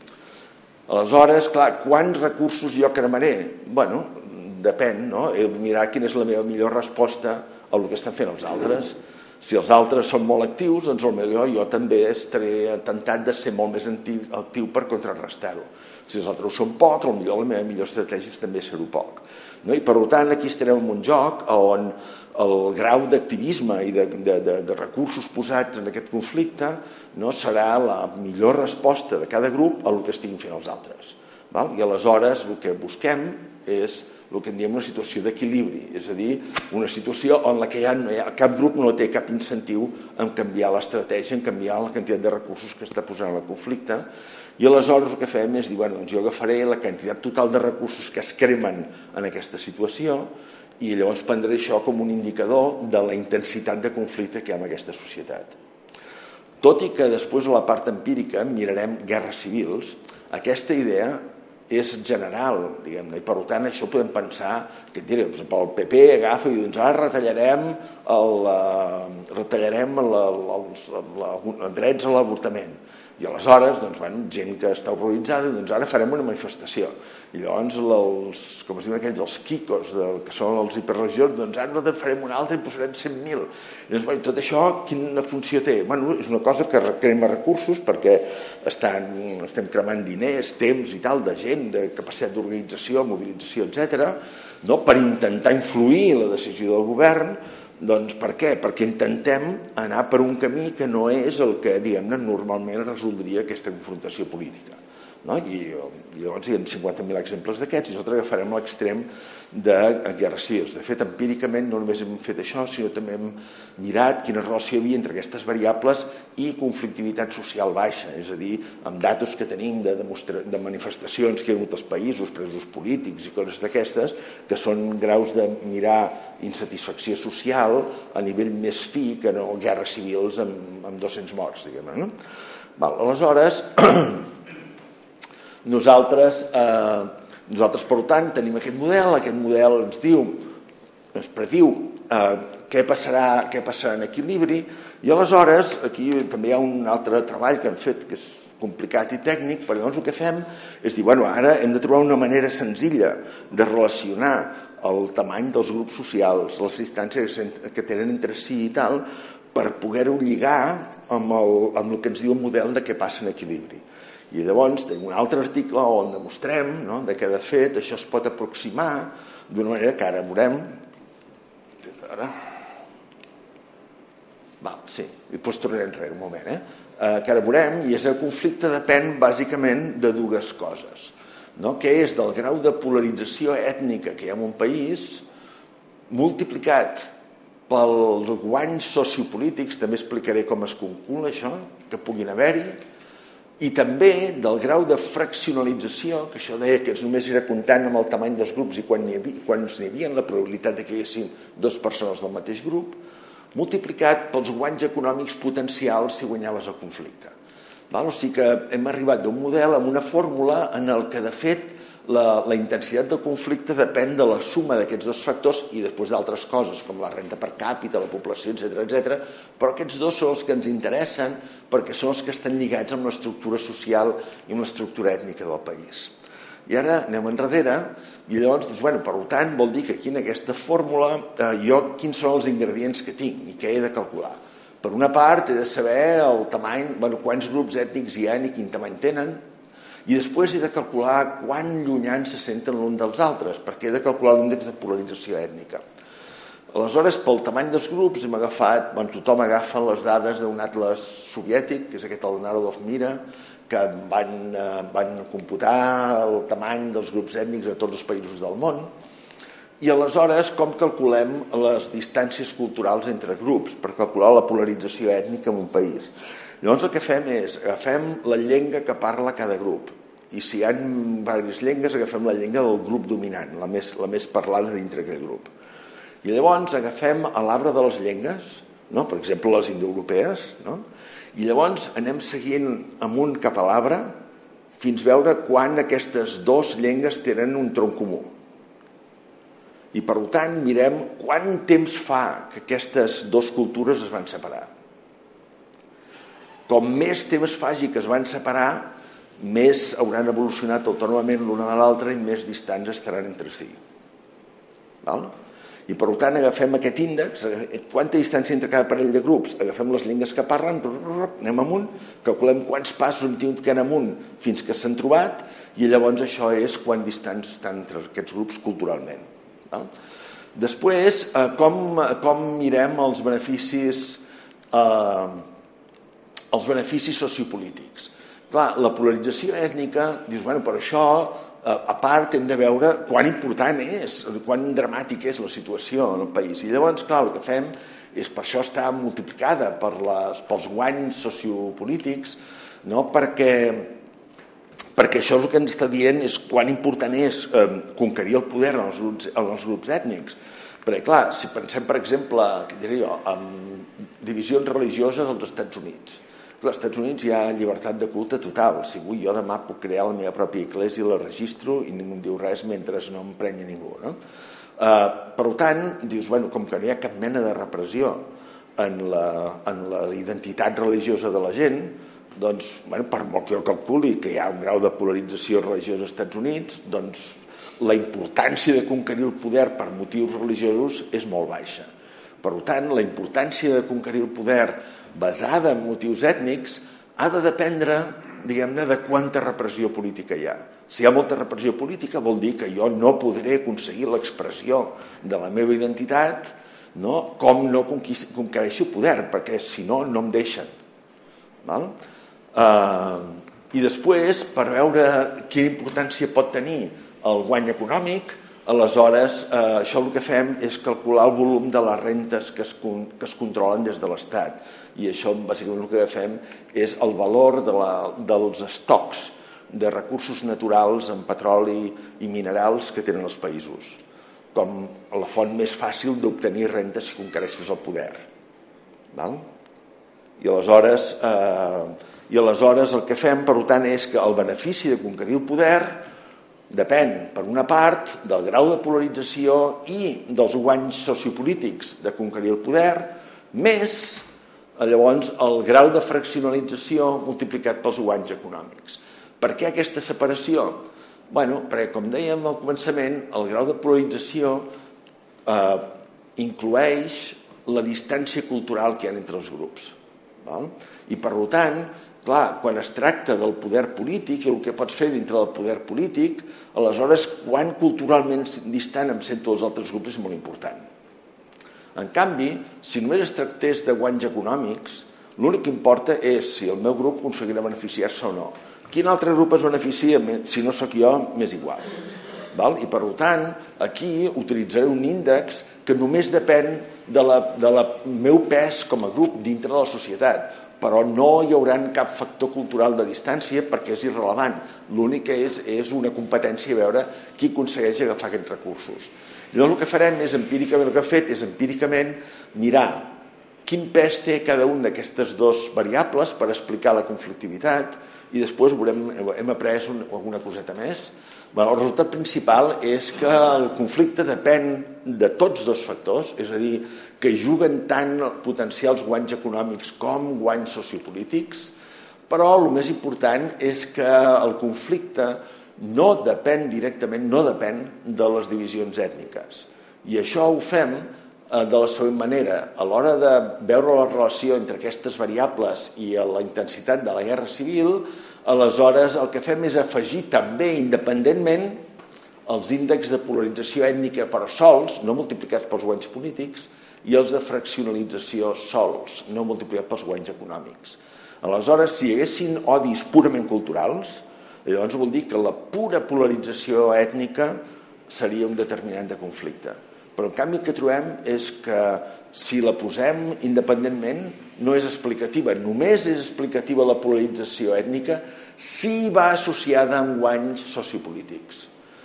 Aleshores, clar, quants recursos jo cremaré? Bueno, depèn, no? He de mirar quina és la meva millor resposta al que estan fent els altres. Si els altres són molt actius, doncs potser jo també estaré tentat de ser molt més actiu per contrarrestar-ho. Si els altres són poc, potser la meva millor estratègia és també ser-ho poc. No? I per tant, aquí estarem en un joc on el grau d'activisme i de, de, de, de recursos posats en aquest conflicte no serà la millor resposta de cada grup a el que estiguin fent els altres. Val? I aleshores el que busquem és el que en diem una situació d'equilibri, és a dir, una situació en la que ja no hi ha, cap grup no té cap incentiu en canviar l'estratègia, en canviar la quantitat de recursos que està posant en el conflicte, i aleshores el que fem és dir, bueno, doncs jo agafaré la quantitat total de recursos que es cremen en aquesta situació i llavors prendré això com un indicador de la intensitat de conflicte que hi ha en aquesta societat. Tot i que després a la part empírica mirarem guerres civils, aquesta idea és general, diguem-ne, i per tant això podem pensar que per exemple, el P P agafa i diu, doncs ara retallarem, el, retallarem la, els, la, els drets a l'avortament. I aleshores, doncs, bueno, gent que està horroritzada, doncs ara farem una manifestació. I llavors, els, com es diuen aquells, els quicos, de, que són els hiperregions, doncs ara nosaltres farem una altra i posarem cent mil. I doncs, bueno, tot això, quina funció té? Bueno, és una cosa que crema recursos perquè estan, estem cremant diners, temps i tal, de gent, de capacitat d'organització, mobilització, etcètera, no? Per intentar influir la decisió del govern. Doncs per què? Perquè intentem anar per un camí que no és el que, diguem-ne, normalment resoldria aquesta confrontació política. No? I, I llavors hi ha cinquanta mil exemples d'aquests i nosaltres agafarem l'extrem de guerres civils. De fet, empíricament no només hem fet això, sinó també hem mirat quina relació hi havia entre aquestes variables i conflictivitat social baixa, és a dir, amb datos que tenim de, de manifestacions que hi ha hagut als països, presos polítics i coses d'aquestes, que són graus de mirar insatisfacció social a nivell més fi que no guerres civils amb, amb dos-cents morts, diguem-ne. No? Val, aleshores, nosaltres, eh, nosaltres, per tant, tenim aquest model, aquest model ens diu, ens prediu eh, què passarà, què passarà en equilibri, i aleshores, aquí també hi ha un altre treball que hem fet, que és complicat i tècnic, però llavors el que fem és dir, bueno, ara hem de trobar una manera senzilla de relacionar el tamany dels grups socials, les distàncies que tenen entre si i tal, per poder-ho lligar amb el, amb el que ens diu el model de què passa en equilibri. I llavors tenim un altre article on demostrem, no?, de que de fet això es pot aproximar d'una manera que ara veurem. Ara. Val, sí, i després tornaré enrere un moment, eh? Eh, que ara veurem, i és el conflicte depèn bàsicament de dues coses, no? Que és del grau de polarització ètnica que hi ha en un país multiplicat pels guanys sociopolítics, també explicaré com es calcula això, que puguin haver-hi, i també del grau de fraccionalització, que això deia que només era comptant amb el tamany dels grups i quan n'hi havia, quan n'hi havia la probabilitat que hi haguessin dues persones del mateix grup, multiplicat pels guanys econòmics potencials si guanyaves el conflicte. Val? O sigui que hem arribat d'un model amb una fórmula en el que, de fet, la, la intensitat del conflicte depèn de la suma d'aquests dos factors i després d'altres coses, com la renda per càpita, la població, etcètera, etcètera, però aquests dos són els que ens interessen perquè són els que estan lligats amb l'estructura social i amb l'estructura ètnica del país. I ara anem enrere i llavors, doncs, bueno, per tant, vol dir que aquí en aquesta fórmula eh, jo quins són els ingredients que tinc i què he de calcular. Per una part, he de saber el tamany, bueno, quants grups ètnics hi ha i quin tamany tenen, i després he de calcular quan llunyans se senten l'un dels altres, perquè he de calcular l'índex de polarització ètnica. Aleshores, pel tamany dels grups hem agafat, bueno, tothom agafa les dades d'un atles soviètic, que és aquest el Narodov Mira, que van, eh, van computar el tamany dels grups ètnics a tots els països del món, i aleshores com calculem les distàncies culturals entre grups per calcular la polarització ètnica en un país. Llavors el que fem és, agafem la llengua que parla cada grup, i si hi ha diverses llengües agafem la llengua del grup dominant, la més, la més parlada dintre d'aquell grup. I llavors agafem l'arbre de les llengües, no? Per exemple les indoeuropees, no? I llavors anem seguint amunt cap a l'arbre fins a veure quan aquestes dues llengües tenen un tronc comú. I per tant mirem quant temps fa que aquestes dues cultures es van separar. Com més temps faci que es van separar, més hauran evolucionat autònomament l'una de l'altra i més distants estaran entre si. Val? I per tant agafem aquest índex, quanta distància entre cada parell de grups, agafem les llengües que parlen, anem amunt, calculem quants passos hem tingut que anar amunt fins que s'han trobat i llavors això és quan distants estan entre aquests grups culturalment. Val? Després, com, com mirem els beneficis eh, els beneficis sociopolítics. Clar, la polarització ètnica, dius, bueno, per això, a part hem de veure quan important és, quan dramàtic és la situació en el país. I llavors, clar, el que fem és per això està multiplicada per les, pels guanys sociopolítics, no? perquè, perquè això el que ens està dient és quan important és eh, conquerir el poder en els grups, en els grups ètnics. Perquè, clar, si pensem, per exemple, què diré jo, en divisions religioses als Estats Units. Als Estats Units hi ha llibertat de culte total. Si vull, jo demà puc crear la meva pròpia església, la registro i ningú em diu res mentre no em prenyi ningú, no? Uh, per tant, dius, bueno, com que no hi ha cap mena de repressió en la, en la identitat religiosa de la gent, doncs, bueno, per molt que jo calculi que hi ha un grau de polarització religiosa als Estats Units, doncs la importància de conquerir el poder per motius religiosos és molt baixa. Per tant, la importància de conquerir el poder basada en motius ètnics ha de dependre, diguem-ne, de quanta repressió política hi ha. Si hi ha molta repressió política vol dir que jo no podré aconseguir l'expressió de la meva identitat, no? Com no conquereixo poder, perquè si no, no em deixen. Val? Uh, I després, per veure quina importància pot tenir el guany econòmic, aleshores eh, això el que fem és calcular el volum de les rentes que es, que es controlen des de l'Estat. I això, bàsicament, el que fem és el valor de la, dels estocs de recursos naturals en petroli i minerals que tenen els països, com la font més fàcil d'obtenir rentes si conquereixes el poder. Val? I aleshores, eh, i aleshores el que fem, per tant, és que el benefici de conquerir el poder depèn, per una part, del grau de polarització i dels guanys sociopolítics de conquerir el poder, més, llavors, el grau de fraccionalització multiplicat pels guanys econòmics. Per què aquesta separació? Bueno, perquè, com dèiem al començament, el grau de polarització eh, incloeix la distància cultural que hi ha entre els grups. Val? I, per tant, clar, quan es tracta del poder polític i el que pots fer dintre del poder polític, aleshores, quan culturalment distant em sento dels altres grups és molt important. En canvi, si només es tractés de guanys econòmics, l'únic que importa és si el meu grup aconseguirà beneficiar-se o no. Quin altre grup es beneficia? Si no sóc jo, m'és igual. Val? I, per tant, aquí utilitzaré un índex que només depèn de la, de la meu pes com a grup dintre de la societat, però no hi haurà cap factor cultural de distància perquè és irrellevant. L'únic que és és una competència a veure qui aconsegueix agafar aquests recursos. Llavors el que farem és empíricament, el que hem fet és empíricament mirar quin pes té cada un d'aquestes dues variables per explicar la conflictivitat i després veurem, hem après un, alguna coseta més. Bueno, el resultat principal és que el conflicte depèn de tots dos factors, és a dir, que juguen tant potencials guanys econòmics com guanys sociopolítics, però el més important és que el conflicte no depèn directament, no depèn de les divisions ètniques. I això ho fem de la següent manera. A l'hora de veure la relació entre aquestes variables i la intensitat de la guerra civil, aleshores el que fem és afegir també independentment els índexs de polarització ètnica però sols, no multiplicats pels guanys polítics, i els de fraccionalització sols, no multiplicats pels guanys econòmics. Aleshores, si hi haguessin odis purament culturals, llavors vol dir que la pura polarització ètnica seria un determinant de conflicte. Però en canvi el que trobem és que si la posem independentment no és explicativa, només és explicativa la polarització ètnica si va associada amb guanys sociopolítics.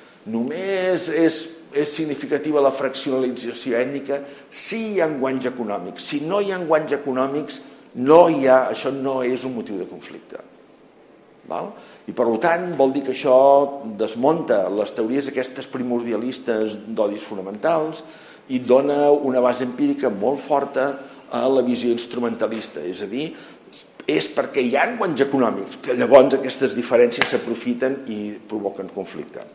Només és, és significativa la fraccionalització ètnica si hi ha guanys econòmics. Si no hi ha guanys econòmics, no hi ha, això no és un motiu de conflicte. Val? I per tant vol dir que això desmunta les teories aquestes primordialistes d'odis fonamentals i dona una base empírica molt forta a la visió instrumentalista, és a dir, és perquè hi ha guanys econòmics que llavors aquestes diferències s'aprofiten i provoquen conflicte.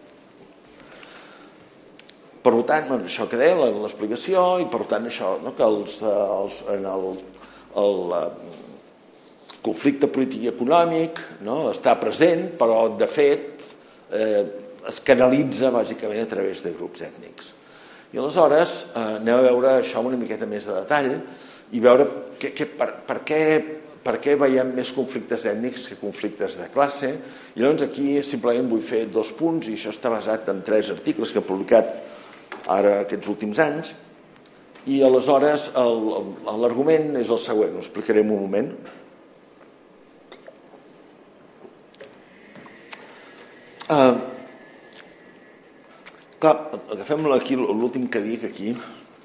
Per tant, doncs, això que deia l'explicació, i per tant això, no, que els, els, en el, el conflicte polític i econòmic no, està present, però de fet eh, es canalitza bàsicament a través de grups ètnics. I aleshores eh, anem a veure això amb una miqueta més de detall i veure que, que, per, per, què, per què veiem més conflictes ètnics que conflictes de classe. I llavors aquí simplement vull fer dos punts, i això està basat en tres articles que he publicat ara aquests últims anys, i aleshores l'argument és el següent, ho explicaré en un moment. Uh, clar, agafem aquí l'últim que dic aquí,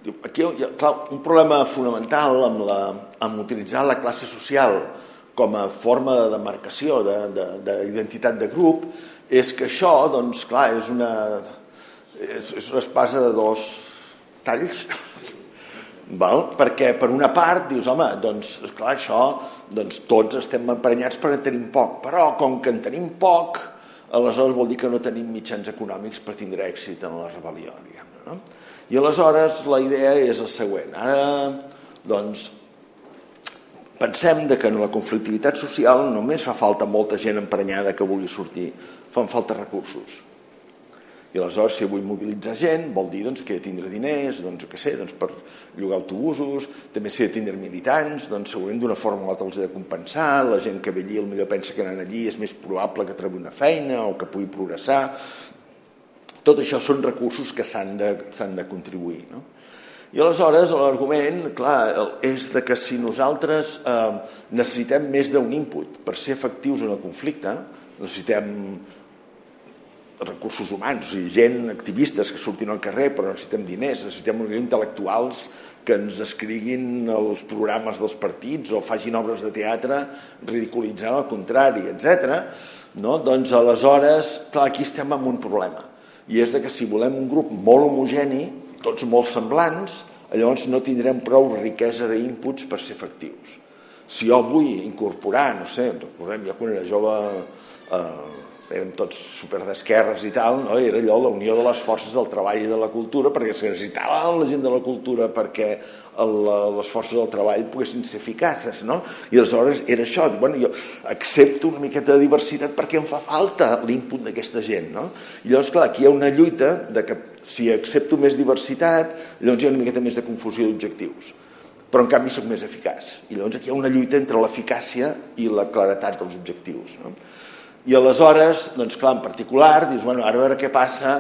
Aquí hi ha, clar, un problema fonamental amb, la, amb utilitzar la classe social com a forma de demarcació d'identitat de, de, de grup és que això, doncs, clar, és una, és, és una espasa de dos talls, val? Perquè per una part dius, home, doncs, clar, això, doncs, tots estem emprenyats perquè en tenim poc, però com que en tenim poc, aleshores vol dir que no tenim mitjans econòmics per tindre èxit en la rebel·lió, diguem-ne, no? I aleshores la idea és la següent. Ara, doncs, pensem que en la conflictivitat social només fa falta molta gent emprenyada que vulgui sortir, fan falta recursos. I aleshores, si vull mobilitzar gent, vol dir doncs, que he de tindre diners, doncs, què sé, doncs, per llogar autobusos, també si he de tindre militants, doncs, segurament d'una forma o altra els he de compensar, la gent que ve allí potser pensa que anant allí és més probable que trobi una feina o que pugui progressar. Tot això són recursos que s'han de, s'han de contribuir, no? I aleshores l'argument, clar, és de que si nosaltres eh, necessitem més d'un input per ser efectius en el conflicte, necessitem recursos humans, o sigui, gent, activistes que surtin al carrer, però necessitem diners, necessitem intel·lectuals que ens escriguin els programes dels partits o facin obres de teatre ridiculitzant el contrari, etcètera. No? Doncs aleshores, clar, aquí estem amb un problema. I és que si volem un grup molt homogeni, tots molt semblants, llavors no tindrem prou riquesa d'inputs per ser efectius. Si jo vull incorporar, no sé, recordem, jo quan era jove eh, érem tots super d'esquerres i tal, no? Era allò la unió de les forces del treball i de la cultura, perquè es necessitava la gent de la cultura perquè el, les forces del treball poguessin ser eficaces, no? I aleshores era això, bueno, jo accepto una miqueta de diversitat perquè em fa falta l'input d'aquesta gent, no? I llavors, clar, aquí hi ha una lluita de que si accepto més diversitat, llavors hi ha una miqueta més de confusió d'objectius, però en canvi soc més eficaç. I llavors aquí hi ha una lluita entre l'eficàcia i la claretat dels objectius, no? I aleshores, doncs clar, en particular, dius, bueno, ara a veure què passa,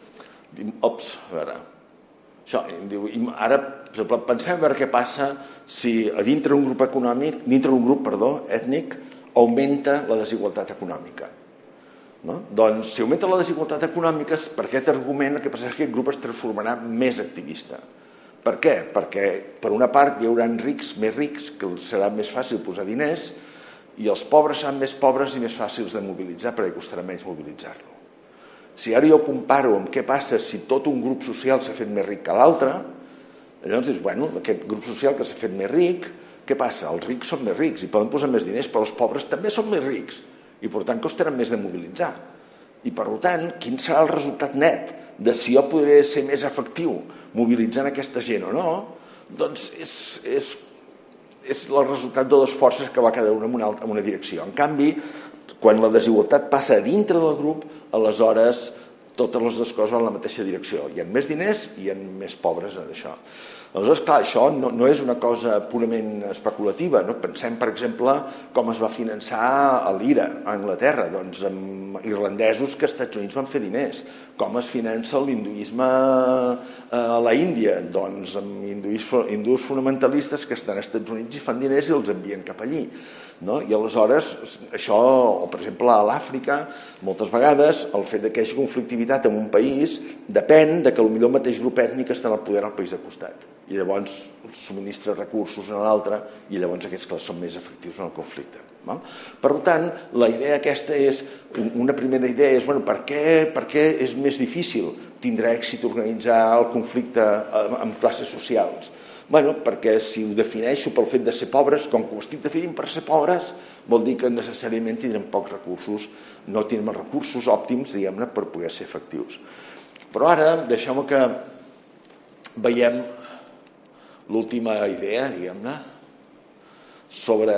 ops, a veure, això, diu, ara, per exemple, pensem a veure què passa si a dintre un grup econòmic, dintre un grup, perdó, ètnic, augmenta la desigualtat econòmica. No? Doncs, si augmenta la desigualtat econòmica, per aquest argument, el que passa és que aquest grup es transformarà més activista. Per què? Perquè, per una part, hi haurà rics més rics, que serà més fàcil posar diners, i els pobres seran més pobres i més fàcils de mobilitzar perquè costarà menys mobilitzar-lo. Si ara jo comparo amb què passa si tot un grup social s'ha fet més ric que l'altre, llavors dius, bueno, aquest grup social que s'ha fet més ric, què passa? Els rics són més rics i poden posar més diners, però els pobres també són més rics i per tant costaran més de mobilitzar. I per tant, quin serà el resultat net de si jo podré ser més efectiu mobilitzant aquesta gent o no? Doncs és... és és el resultat de les forces que va cada una en una, altra, en una direcció. En canvi, quan la desigualtat passa a dintre del grup, aleshores totes les dues coses van en la mateixa direcció. Hi ha més diners i hi ha més pobres d'això. Aleshores, clar, això no, no és una cosa purament especulativa. No? Pensem, per exemple, com es va finançar l'I R A a Anglaterra, doncs amb irlandesos que als Estats Units van fer diners. Com es finança l'hinduisme a la Índia? Doncs amb hindús, hindús fonamentalistes que estan als Estats Units i fan diners i els envien cap allí. No? I aleshores, això, o per exemple a l'Àfrica, moltes vegades el fet que hi hagi conflictivitat en un país depèn de que potser el mateix grup ètnic està en el poder al país de costat i llavors subministra recursos en l'altre i llavors aquests que són més efectius en el conflicte. Per tant, la idea aquesta és, una primera idea és, bueno, per què, per què és més difícil tindre èxit organitzar el conflicte amb classes socials? Bueno, perquè si ho defineixo pel fet de ser pobres, com que ho estic definint per ser pobres, vol dir que necessàriament tindrem pocs recursos, no tindrem els recursos òptims, diguem-ne, per poder ser efectius. Però ara, deixeu-me que veiem l'última idea, diguem-ne, sobre...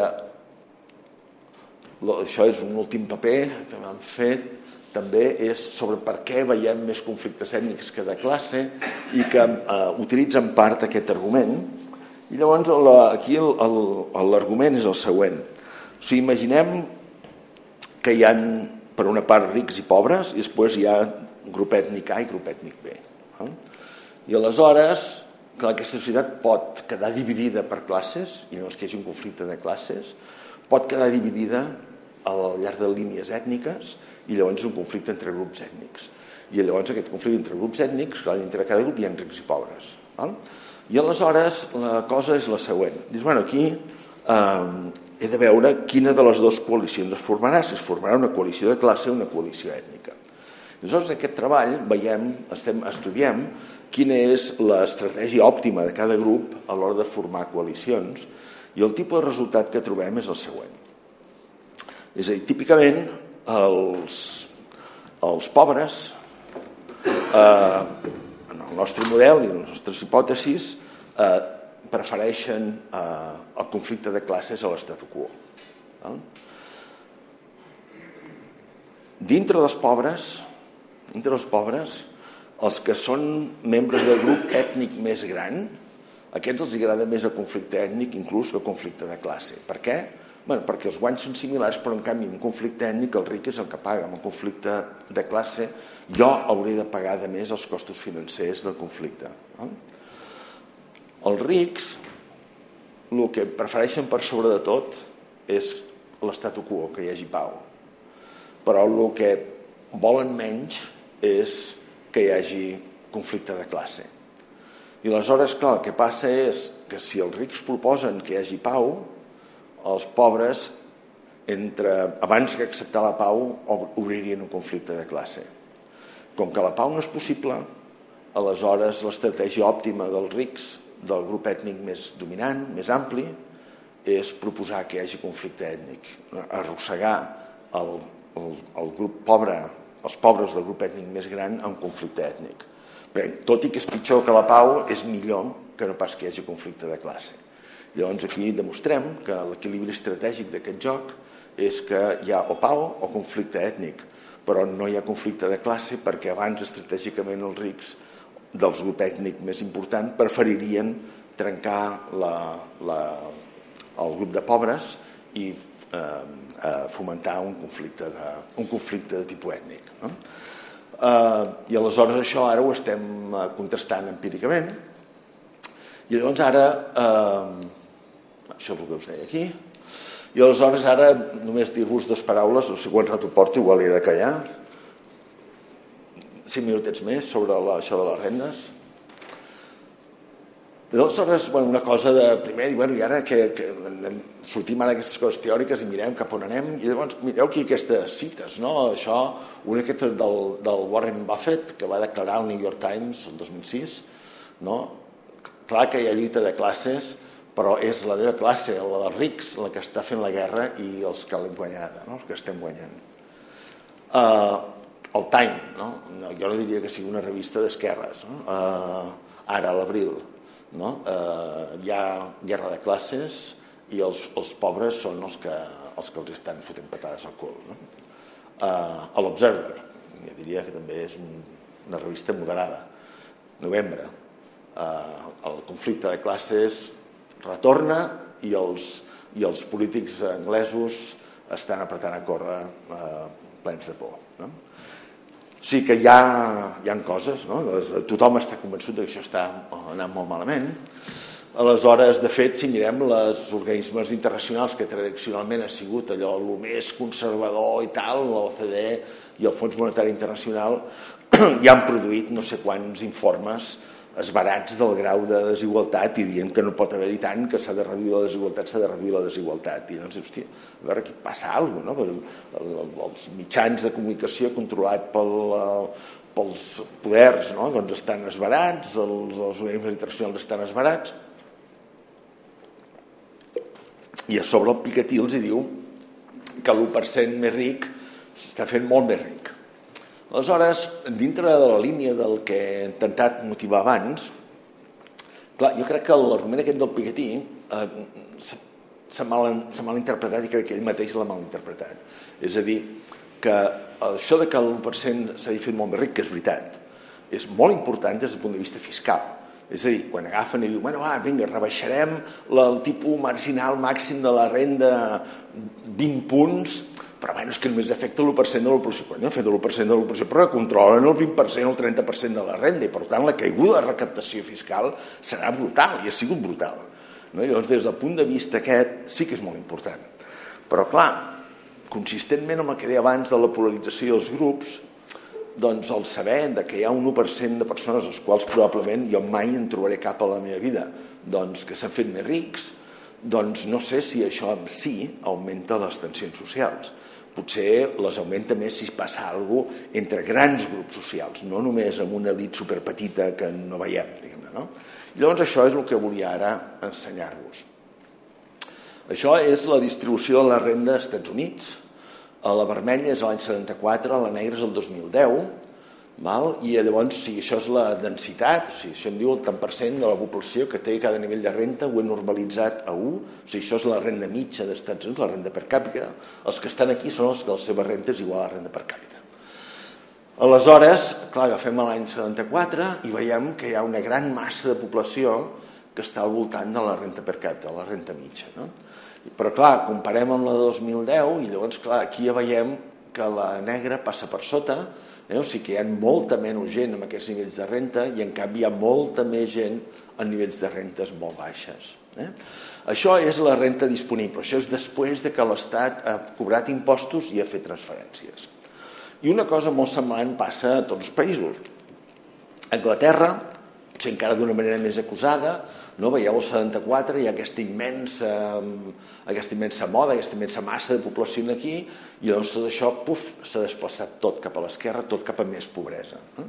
Això és un últim paper que vam fer, també és sobre per què veiem més conflictes ètnics que de classe i que eh, utilitza en part aquest argument. I llavors aquí l'argument és el següent. O sigui, imaginem que hi ha, per una part, rics i pobres i després hi ha grup ètnic A i grup ètnic B. I aleshores, clar, aquesta societat pot quedar dividida per classes, i no és que hi hagi un conflicte de classes, pot quedar dividida al llarg de línies ètniques i llavors és un conflicte entre grups ètnics. I llavors aquest conflicte entre grups ètnics, clar, dintre de cada grup hi ha rics i pobres. I aleshores la cosa és la següent. Dius, bueno, aquí eh, he de veure quina de les dues coalicions es formarà, si es formarà una coalició de classe o una coalició ètnica. Aleshores, en aquest treball veiem, estem, estudiem quina és l'estratègia òptima de cada grup a l'hora de formar coalicions, i el tipus de resultat que trobem és el següent. És a dir, típicament els, els pobres, eh, en el nostre model i en les nostres hipòtesis, eh, prefereixen eh, el conflicte de classes a l'statu quo. Val? Dintre dels pobres, dintre dels pobres, els que són membres del grup ètnic més gran, a aquests els agrada més el conflicte ètnic inclús que el conflicte de classe. Per què? Bueno, perquè els guanys són similars, però en canvi en un conflicte ètnic el ric és el que paga. En un conflicte de classe jo hauré de pagar de més els costos financers del conflicte. Els rics el que prefereixen per sobre de tot és l'statu quo, que hi hagi pau. Però el que volen menys és que hi hagi conflicte de classe. I aleshores, clar, el que passa és que si els rics proposen que hi hagi pau, els pobres, entre, abans que acceptar la pau, obririen un conflicte de classe. Com que la pau no és possible, aleshores l'estratègia òptima dels rics, del grup ètnic més dominant, més ampli, és proposar que hi hagi conflicte ètnic, arrossegar el, el, el grup pobre, els pobres del grup ètnic més gran a un conflicte ètnic. Perquè, tot i que és pitjor que la pau, és millor que no pas que hi hagi conflicte de classe. Llavors aquí demostrem que l'equilibri estratègic d'aquest joc és que hi ha o pau o conflicte ètnic, però no hi ha conflicte de classe perquè abans estratègicament els rics del grup ètnic més important preferirien trencar la, la, el grup de pobres i eh, eh, fomentar un conflicte de, un conflicte de tipus ètnic. No? Uh, I aleshores això ara ho estem uh, contestant empíricament i llavors ara uh, això és el que us deia aquí i aleshores ara només dir-vos dues paraules, no sé quant rato porto, igual he de callar cinc minutets més sobre la, això de les rendes. Aleshores, bueno, una cosa de primer, bueno, i ara que, que sortim ara d'aquestes coses teòriques i mirem cap on anem, i llavors mireu aquí aquestes cites, no? Això, una aquesta del, del Warren Buffett, que va declarar al New York Times el dos mil sis, no? Clar que hi ha lluita de classes, però és la meva classe, la dels rics, la que està fent la guerra i els que l'hem guanyada, no? Els que estem guanyant. Uh, el Time, no? Jo no diria que sigui una revista d'esquerres, no? Uh, ara, a l'abril, no? Uh, hi ha guerra de classes i els, els pobres són els que, els que els estan fotent patades al cul. No? Uh, a l'Observer, jo diria que també és un, una revista moderada. Novembre, uh, el conflicte de classes retorna i els, i els polítics anglesos estan apretant a córrer uh, plens de por. No? O sigui que hi ha, hi ha coses, no? Tothom està convençut que això està anant molt malament. Aleshores, de fet, si mirem els organismes internacionals que tradicionalment ha sigut allò el més conservador i tal, l'O C D E i el Fons Monetari Internacional, ja han produït no sé quants informes esbarats del grau de desigualtat i dient que no pot haver-hi tant, que s'ha de reduir la desigualtat, s'ha de reduir la desigualtat. I llavors, hòstia, a veure, aquí passa alguna cosa, no? Els mitjans de comunicació controlats pel, pels poders, no? Doncs estan esbarats, els, els organismes internacionals estan esbarats, i a sobre el Piketty els diu que l'u per cent més ric s'està fent molt més ric. Aleshores, dintre de la línia del que he intentat motivar abans, clar, jo crec que l'argument aquest del Piketty eh, s'ha mal, mal interpretat i crec que ell mateix l'ha mal interpretat. És a dir, que això de que l'u per cent s'hagi fet molt més ric, que és veritat, és molt important des del punt de vista fiscal. És a dir, quan agafen i diuen, bueno, ah, vinga, rebaixarem el tipus marginal màxim de la renda vint punts, però bueno, és que només afecta l'u per cent de l'oposició. Quan afecta l'u per cent de l'oposició, però controlen el vint per cent o el trenta per cent de la renda, i per tant la caiguda de recaptació fiscal serà brutal, i ha sigut brutal. No? Llavors, des del punt de vista aquest, sí que és molt important. Però, clar, consistentment amb el que deia abans de la polarització dels grups, doncs, el saber que hi ha un u per cent de persones als quals probablement jo mai en trobaré cap a la meva vida doncs, que s'han fet més rics, doncs no sé si això en si augmenta les tensions socials. Potser les augmenta més si passa alguna cosa entre grans grups socials, no només amb una elit superpetita que no veiem, diguem-ne, no? Llavors això és el que volia ara ensenyar-vos. Això és la distribució de la renda als Estats Units. La vermella és l'any setanta-quatre, la negra és el dos mil deu, i llavors si això és la densitat, o sigui, això em diu el tant per cent de la població que té cada nivell de renda, ho he normalitzat a u, o sigui, això és la renda mitja dels Estats Units, la renda per càpita, els que estan aquí són els que la seva renda és igual a la renda per càpita. Aleshores, clar, agafem l'any setanta-quatre i veiem que hi ha una gran massa de població que està al voltant de la renda per càpita, la renda mitja, no? Però clar, comparem amb la de dos mil deu i llavors, clar, aquí ja veiem que la negra passa per sota, eh? O sigui que hi ha molta menys gent amb aquests nivells de renta i en canvi hi ha molta més gent en nivells de rentes molt baixes. Eh? Això és la renta disponible, això és després de que l'Estat ha cobrat impostos i ha fet transferències. I una cosa molt semblant passa a tots els països. A Anglaterra, potser encara d'una manera més acusada, no? Veieu el setanta-quatre, hi ha aquesta immensa, aquesta immensa moda, aquesta immensa massa de població aquí, i llavors tot això s'ha desplaçat tot cap a l'esquerra, tot cap a més pobresa. Eh?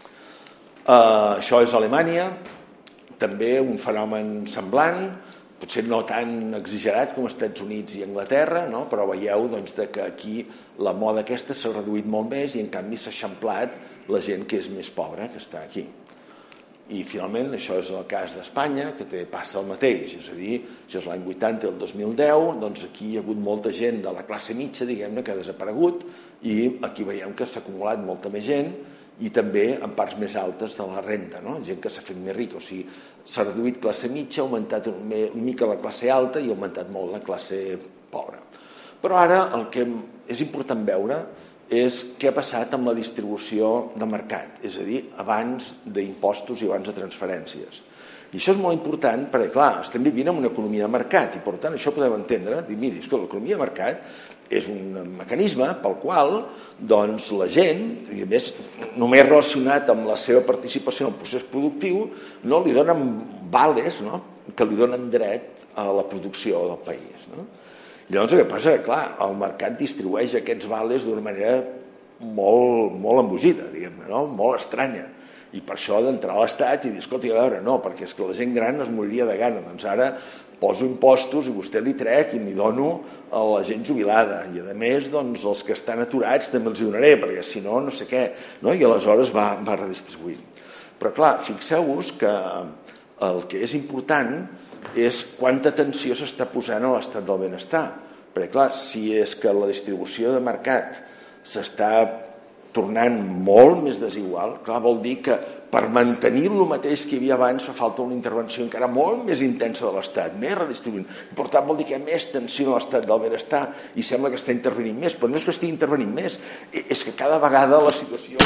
Uh, això és Alemanya, també un fenomen semblant, potser no tan exagerat com als Estats Units i Anglaterra, no? Però veieu doncs, que aquí la moda aquesta s'ha reduït molt més i en canvi s'ha eixamplat la gent que és més pobra, que està aquí. I finalment això és el cas d'Espanya, que té, passa el mateix, és a dir, això és l'any vuitanta i el dos mil deu, doncs aquí hi ha hagut molta gent de la classe mitja, diguem-ne, que ha desaparegut, i aquí veiem que s'ha acumulat molta més gent, i també en parts més altes de la renda, no? Gent que s'ha fet més rica, o sigui, s'ha reduït classe mitja, ha augmentat una mica la classe alta i ha augmentat molt la classe pobra. Però ara el que és important veure és què ha passat amb la distribució de mercat, és a dir, abans d'impostos i abans de transferències. I això és molt important perquè, clar, estem vivint en una economia de mercat i, per tant, això podem entendre, dir, miri, és que l'economia de mercat és un mecanisme pel qual doncs, la gent, i a més només relacionat amb la seva participació en el procés productiu, no, li donen vales, no, que li donen dret a la producció del país. No? Llavors el que passa és que, clar, el mercat distribueix aquests vales d'una manera molt, molt embogida, diguem-ne, no? Molt estranya. I per això d'entrar a l'Estat i dir, escolta, a veure, no, perquè és que la gent gran es moriria de gana, doncs ara poso impostos i vostè li trec i n'hi dono a la gent jubilada. I a més, doncs, els que estan aturats també els hi donaré, perquè si no, no sé què. No? I aleshores va, va redistribuint. Però, clar, fixeu-vos que el que és important és quanta atenció s'està posant a l'estat del benestar. Perquè, clar, si és que la distribució de mercat s'està tornant molt més desigual, clar, vol dir que per mantenir el mateix que hi havia abans fa falta una intervenció encara molt més intensa de l'Estat, més redistribuint. I per tant vol dir que hi ha més tensió en l'estat del benestar i sembla que està intervenint més, però no és que estigui intervenint més, és que cada vegada la situació...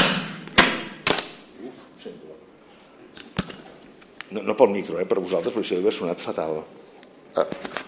No, no pel micro, eh, per vosaltres, perquè això deu haver sonat fatal. Ah.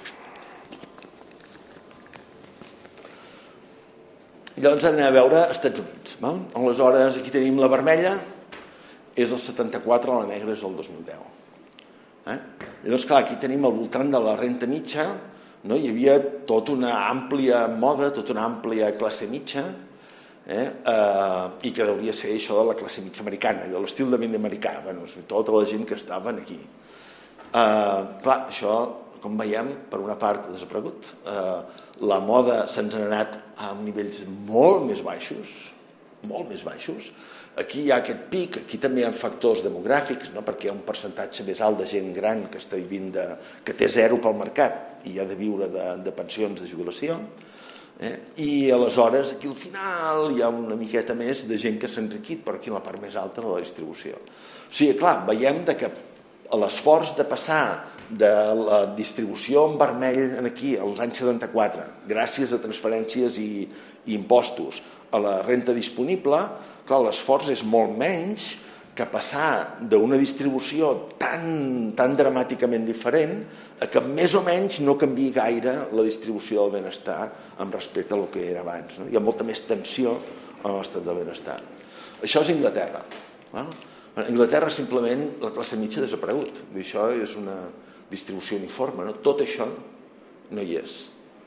Llavors anem a veure els Estats Units. Val? Aleshores, aquí tenim la vermella, és el setanta-quatre, la negra és el dos mil deu. Eh? Llavors, clar, aquí tenim al voltant de la renta mitja, no? Hi havia tota una àmplia moda, tota una àmplia classe mitja, eh? Eh, i que hauria ser això de la classe mitja americana, de l'estil de vida americà, bueno, tota la gent que estaven aquí. Eh, clar, això, com veiem, per una part ha desaparegut. Eh, la moda se'ns ha anat a nivells molt més baixos, molt més baixos. Aquí hi ha aquest pic, aquí també hi ha factors demogràfics, no? Perquè hi ha un percentatge més alt de gent gran que està vivint de, que té zero pel mercat i ha de viure de, de pensions de jubilació. Eh? I aleshores aquí al final hi ha una miqueta més de gent que s'ha enriquit, però aquí en la part més alta de la distribució. O sigui, clar, veiem que l'esforç de passar de la distribució en vermell aquí als anys setanta-quatre, gràcies a transferències i, i impostos, a la renta disponible, clar, l'esforç és molt menys que passar d'una distribució tan, tan dramàticament diferent a que més o menys no canviï gaire la distribució del benestar amb respecte a el que era abans. No? Hi ha molta més tensió en l'estat del benestar. Això és Inglaterra. A Inglaterra simplement la classe mitja ha desaparegut. Això és una distribució uniforme. Tot això no hi és.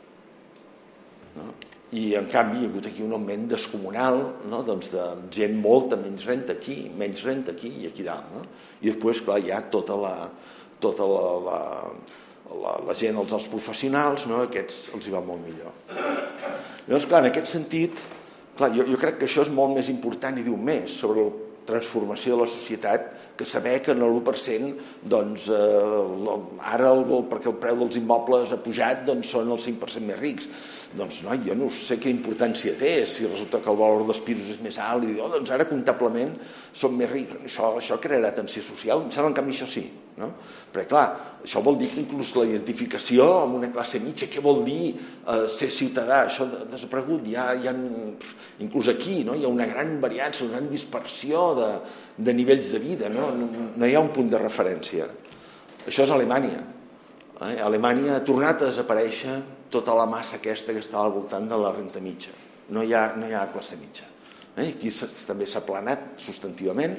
I en canvi hi ha hagut aquí un augment descomunal de gent molta menys renta aquí, menys renta aquí i aquí dalt. I després, clar, hi ha tota la tota la gent, els professionals, aquests els hi va molt millor. Llavors, clar, en aquest sentit, jo crec que això és molt més important i diu més sobre la transformació de la societat que saber que en l'u per cent, doncs, ara, perquè el preu dels immobles ha pujat, doncs són el cinc per cent més rics. Doncs no, jo no sé quina importància té, si resulta que el valor dels pisos és més alt i dir, oh, doncs ara comptablement són més rics. Això, això crearà tensió social? Em sembla, en canvi, això sí. No? Perquè, clar, això vol dir que inclús la identificació amb una classe mitja, què vol dir eh, ser ciutadà? Això ha desaparegut. Hi ha, hi ha, inclús aquí, no? Hi ha una gran variància, una gran dispersió de, de nivells de vida. No? No, no hi ha un punt de referència. Això és Alemanya. Eh? Alemanya ha tornat a desaparèixer tota la massa aquesta que estava al voltant de la renta mitja. No hi ha, no hi ha classe mitja. Eh? Aquí també s'ha planat substantivament.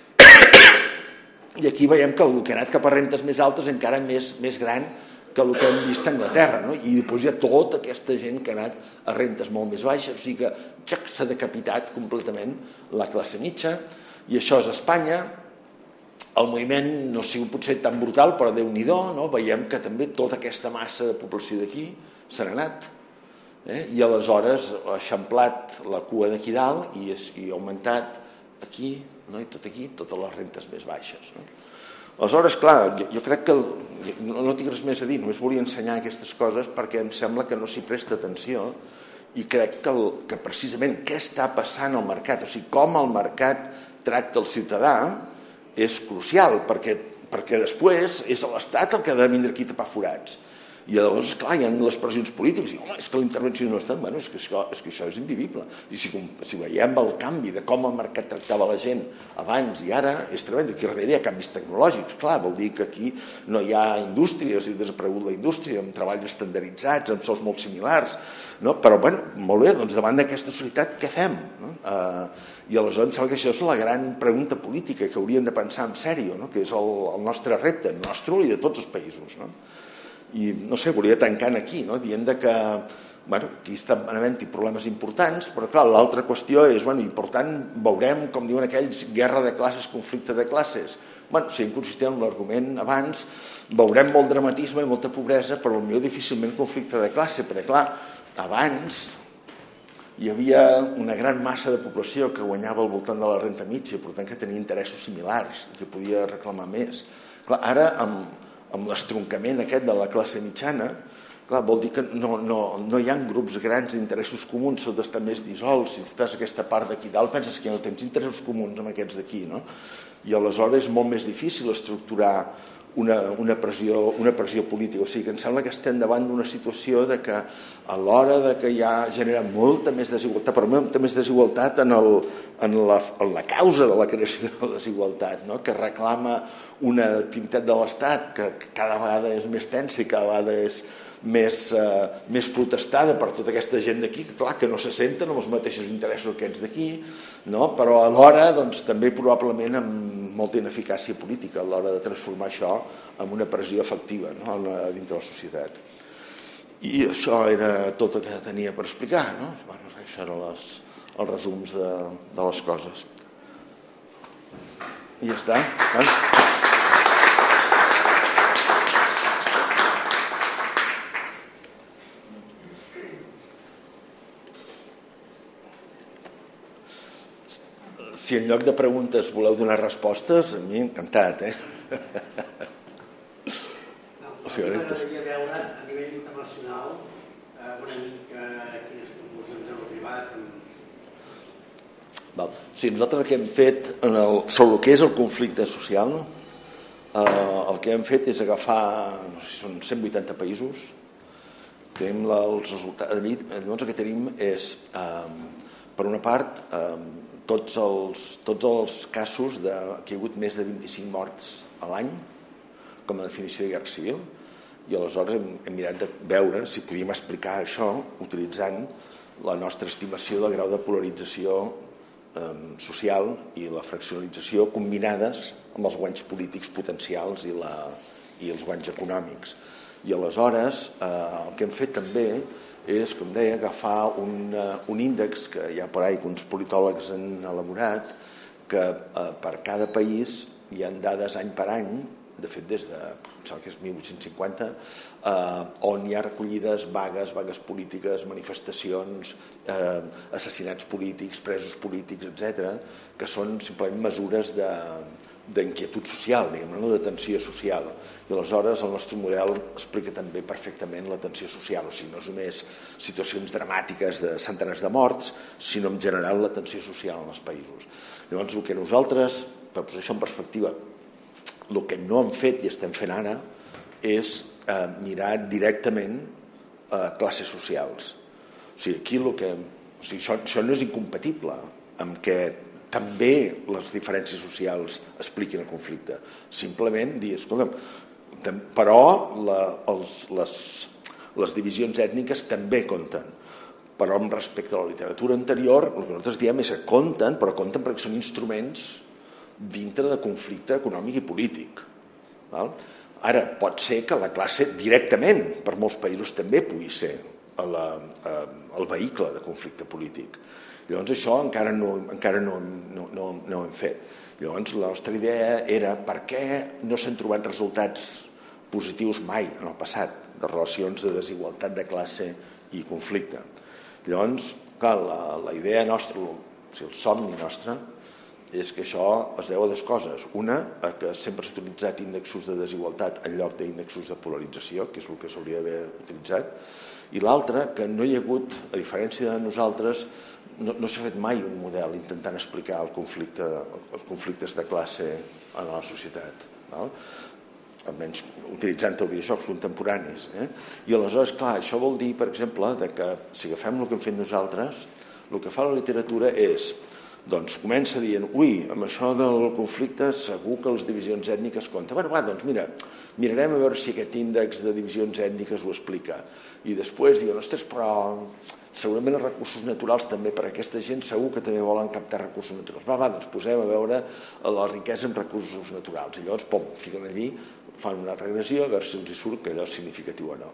I aquí veiem que el que ha anat cap a rentes més altes encara més, més gran que el que hem vist a Anglaterra. No? I després hi ha tota aquesta gent que ha anat a rentes molt més baixes. O sigui que s'ha decapitat completament la classe mitja. I això és Espanya. El moviment no ha sigut potser tan brutal, però Déu-n'hi-do, no? Veiem que també tota aquesta massa de població d'aquí se n'ha anat. Eh? I aleshores ha eixamplat la cua d'aquí dalt i, és, i ha augmentat aquí, no? I tot aquí, totes les rentes més baixes. No? Aleshores, clar, jo, jo crec que el, no, no tinc res més a dir, només volia ensenyar aquestes coses perquè em sembla que no s'hi presta atenció i crec que, el, que precisament què està passant al mercat, o sigui, com el mercat tracta el ciutadà és crucial, perquè, perquè després és l'Estat el que ha de vindre aquí a tapar forats. I llavors, clar, hi ha les pressions polítiques, i home, és que la intervenció no està, bueno, és que això, és que això és invivible. I si, si veiem el canvi de com el mercat tractava la gent abans i ara, és tremend. Aquí darrere hi ha canvis tecnològics, clar, vol dir que aquí no hi ha indústria, ha desaparegut la indústria, amb treballs estandarditzats, amb sous molt similars, no? Però, bueno, molt bé, doncs davant d'aquesta societat, què fem? No? Uh, I aleshores em sembla que això és la gran pregunta política que hauríem de pensar en sèrio, no? Que és el, el nostre repte, el nostre i de tots els països. No? I, no sé, volia tancar aquí, no? Dient que bueno, aquí estan havent-hi problemes importants, però clar, l'altra qüestió és, bueno, important, veurem, com diuen aquells, guerra de classes, conflicte de classes. Bueno, si consistent en l'argument abans, veurem molt dramatisme i molta pobresa, però potser difícilment conflicte de classe, perquè clar, abans hi havia una gran massa de població que guanyava al voltant de la renta mitja, per tant que tenia interessos similars i que podia reclamar més. Clar, ara, amb, amb l'estroncament aquest de la classe mitjana, clar, vol dir que no, no, no hi ha grups grans d'interessos comuns, són d'estar més dissolts. Si estàs a aquesta part d'aquí dalt, penses que no tens interessos comuns amb aquests d'aquí, no? I aleshores és molt més difícil estructurar una, una, pressió, una pressió política. O sigui que em sembla que estem davant d'una situació de que a l'hora de que ja genera molta més desigualtat, però molta més desigualtat en, el, en, la, en la causa de la creació de la desigualtat, no? Que reclama una activitat de l'Estat que cada vegada és més tensa i cada vegada és més, eh, més protestada per tota aquesta gent d'aquí, que clar, que no se senten amb els mateixos interessos que aquests d'aquí, no? Però alhora doncs, també probablement amb molta ineficàcia política a l'hora de transformar això en una pressió efectiva, no? Dintre de la societat. I això era tot el que tenia per explicar, no? Bueno, això eren les, els resums de, de les coses. I ja està. Eh? Si en lloc de preguntes voleu donar respostes, a mi encantat, eh? No, m'agradaria veure a nivell internacional una mica quines conclusions heu arribat. Val. Sí, nosaltres el que hem fet en el, sobre el que és el conflicte social, no? eh, el que hem fet és agafar, no sé si són cent vuitanta països, tenim els resultats, llavors el que tenim és, eh, per una part, eh, Tots els, tots els casos de, que hi ha hagut més de vint-i-cinc morts a l'any com a definició de guerra civil, i aleshores hem, hem mirat de veure si podíem explicar això utilitzant la nostra estimació del grau de polarització social i la fraccionalització combinades amb els guanys polítics potencials i, la, i els guanys econòmics. I aleshores el que hem fet també és, com deia, agafar un, un índex que hi ha per ahí que uns politòlegs han elaborat, que per cada país hi ha dades any per any, de fet des de que és mil vuit-cents cinquanta, eh, on hi ha recollides vagues, vagues polítiques, manifestacions, eh, assassinats polítics, presos polítics, etcètera, que són simplement mesures de, d'inquietud social, diguem-ne, de tensió social. I aleshores el nostre model explica també perfectament la tensió social, o sigui, no és només situacions dramàtiques de centenars de morts, sinó en general la tensió social en els països. Llavors, el que nosaltres, per posar això en perspectiva, el que no hem fet i estem fent ara és eh, mirar directament eh, classes socials. O sigui, aquí el que, o sigui, això, això no és incompatible amb que també les diferències socials expliquin el conflicte. Simplement dir, escolta'm, però la, els, les, les divisions ètniques també compten. Però amb respecte a la literatura anterior, el que nosaltres diem és que compten, però compten perquè són instruments dintre de conflicte econòmic i polític. Val? Ara, pot ser que la classe directament, per molts països, també pugui ser la, el vehicle de conflicte polític. Llavors això encara no, encara no, no, no, no ho hem fet. Llavors la nostra idea era per què no s'han trobat resultats positius mai en el passat de relacions de desigualtat de classe i conflicte. Llavors, clar, la, la idea nostra, o sigui, el somni nostre, és que això es deu a dues coses. Una, que sempre s'ha utilitzat índexos de desigualtat en lloc d'índexos de polarització, que és el que s'hauria d'haver utilitzat, i l'altra, que no hi ha hagut, a diferència de nosaltres, no, no s'ha fet mai un model intentant explicar el conflicte, els conflictes de classe en la societat, val? Almenys utilitzant teoria de xocs contemporanis. Eh? I aleshores, clar, això vol dir, per exemple, de que si agafem el que hem fet nosaltres, el que fa la literatura és, doncs comença dient, ui, amb això del conflicte segur que les divisions ètniques compten. Bueno, va, doncs mira, mirarem a veure si aquest índex de divisions ètniques ho explica. I després diuen, ostres, però segurament els recursos naturals també, per aquesta gent segur que també volen captar recursos naturals. Va, va, doncs posem a veure la riquesa en recursos naturals. I llavors, pom, fiquen allí, fan una regressió, a veure si els hi surt que allò és significatiu o no.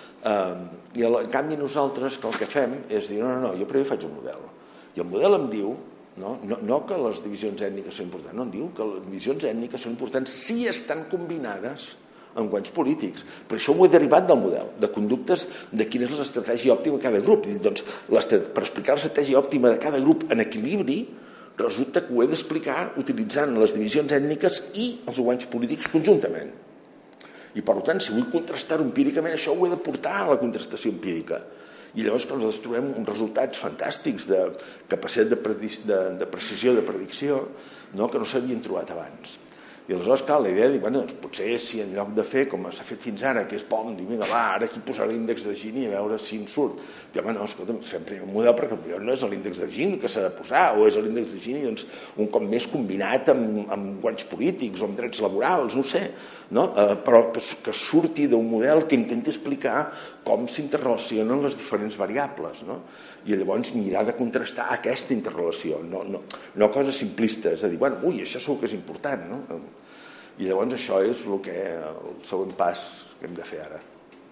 I en canvi nosaltres el que fem és dir, no, no, no, jo primer faig un model. I el model em diu No, no, no que les divisions ètniques són importants, no, em diu que les divisions ètniques són importants si estan combinades amb guanys polítics. Per això ho he derivat del model, de conductes de quina és l'estratègia òptima de cada grup. I, doncs, per explicar l'estratègia òptima de cada grup en equilibri, resulta que ho he d'explicar utilitzant les divisions ètniques i els guanys polítics conjuntament. I, per tant, si vull contrastar-ho empíricament, això ho he de portar a la contrastació empírica. I llavors que ens trobem uns resultats fantàstics de capacitat de, de, de precisió de predicció, no, que no s'havien trobat abans. I aleshores, clar, la idea de dir, bueno, doncs potser si en lloc de fer com s'ha fet fins ara, que és pom, dir, vinga, va, ara aquí posarà l'índex de Gini a veure si en surt. Diu, home, no, escolta'm, fem primer un model perquè potser no és l'índex de Gini que s'ha de posar, o és l'índex de Gini doncs, un cop més combinat amb, amb guanys polítics o amb drets laborals, no ho sé, no? Eh, però que, que surti d'un model que intenti explicar com s'interrelacionen les diferents variables, no? I llavors mirar de contrastar aquesta interrelació, no, no, no coses simplistes, de dir, bueno, ui, això segur que és important, no? I llavors això és el, que, el següent pas que hem de fer ara.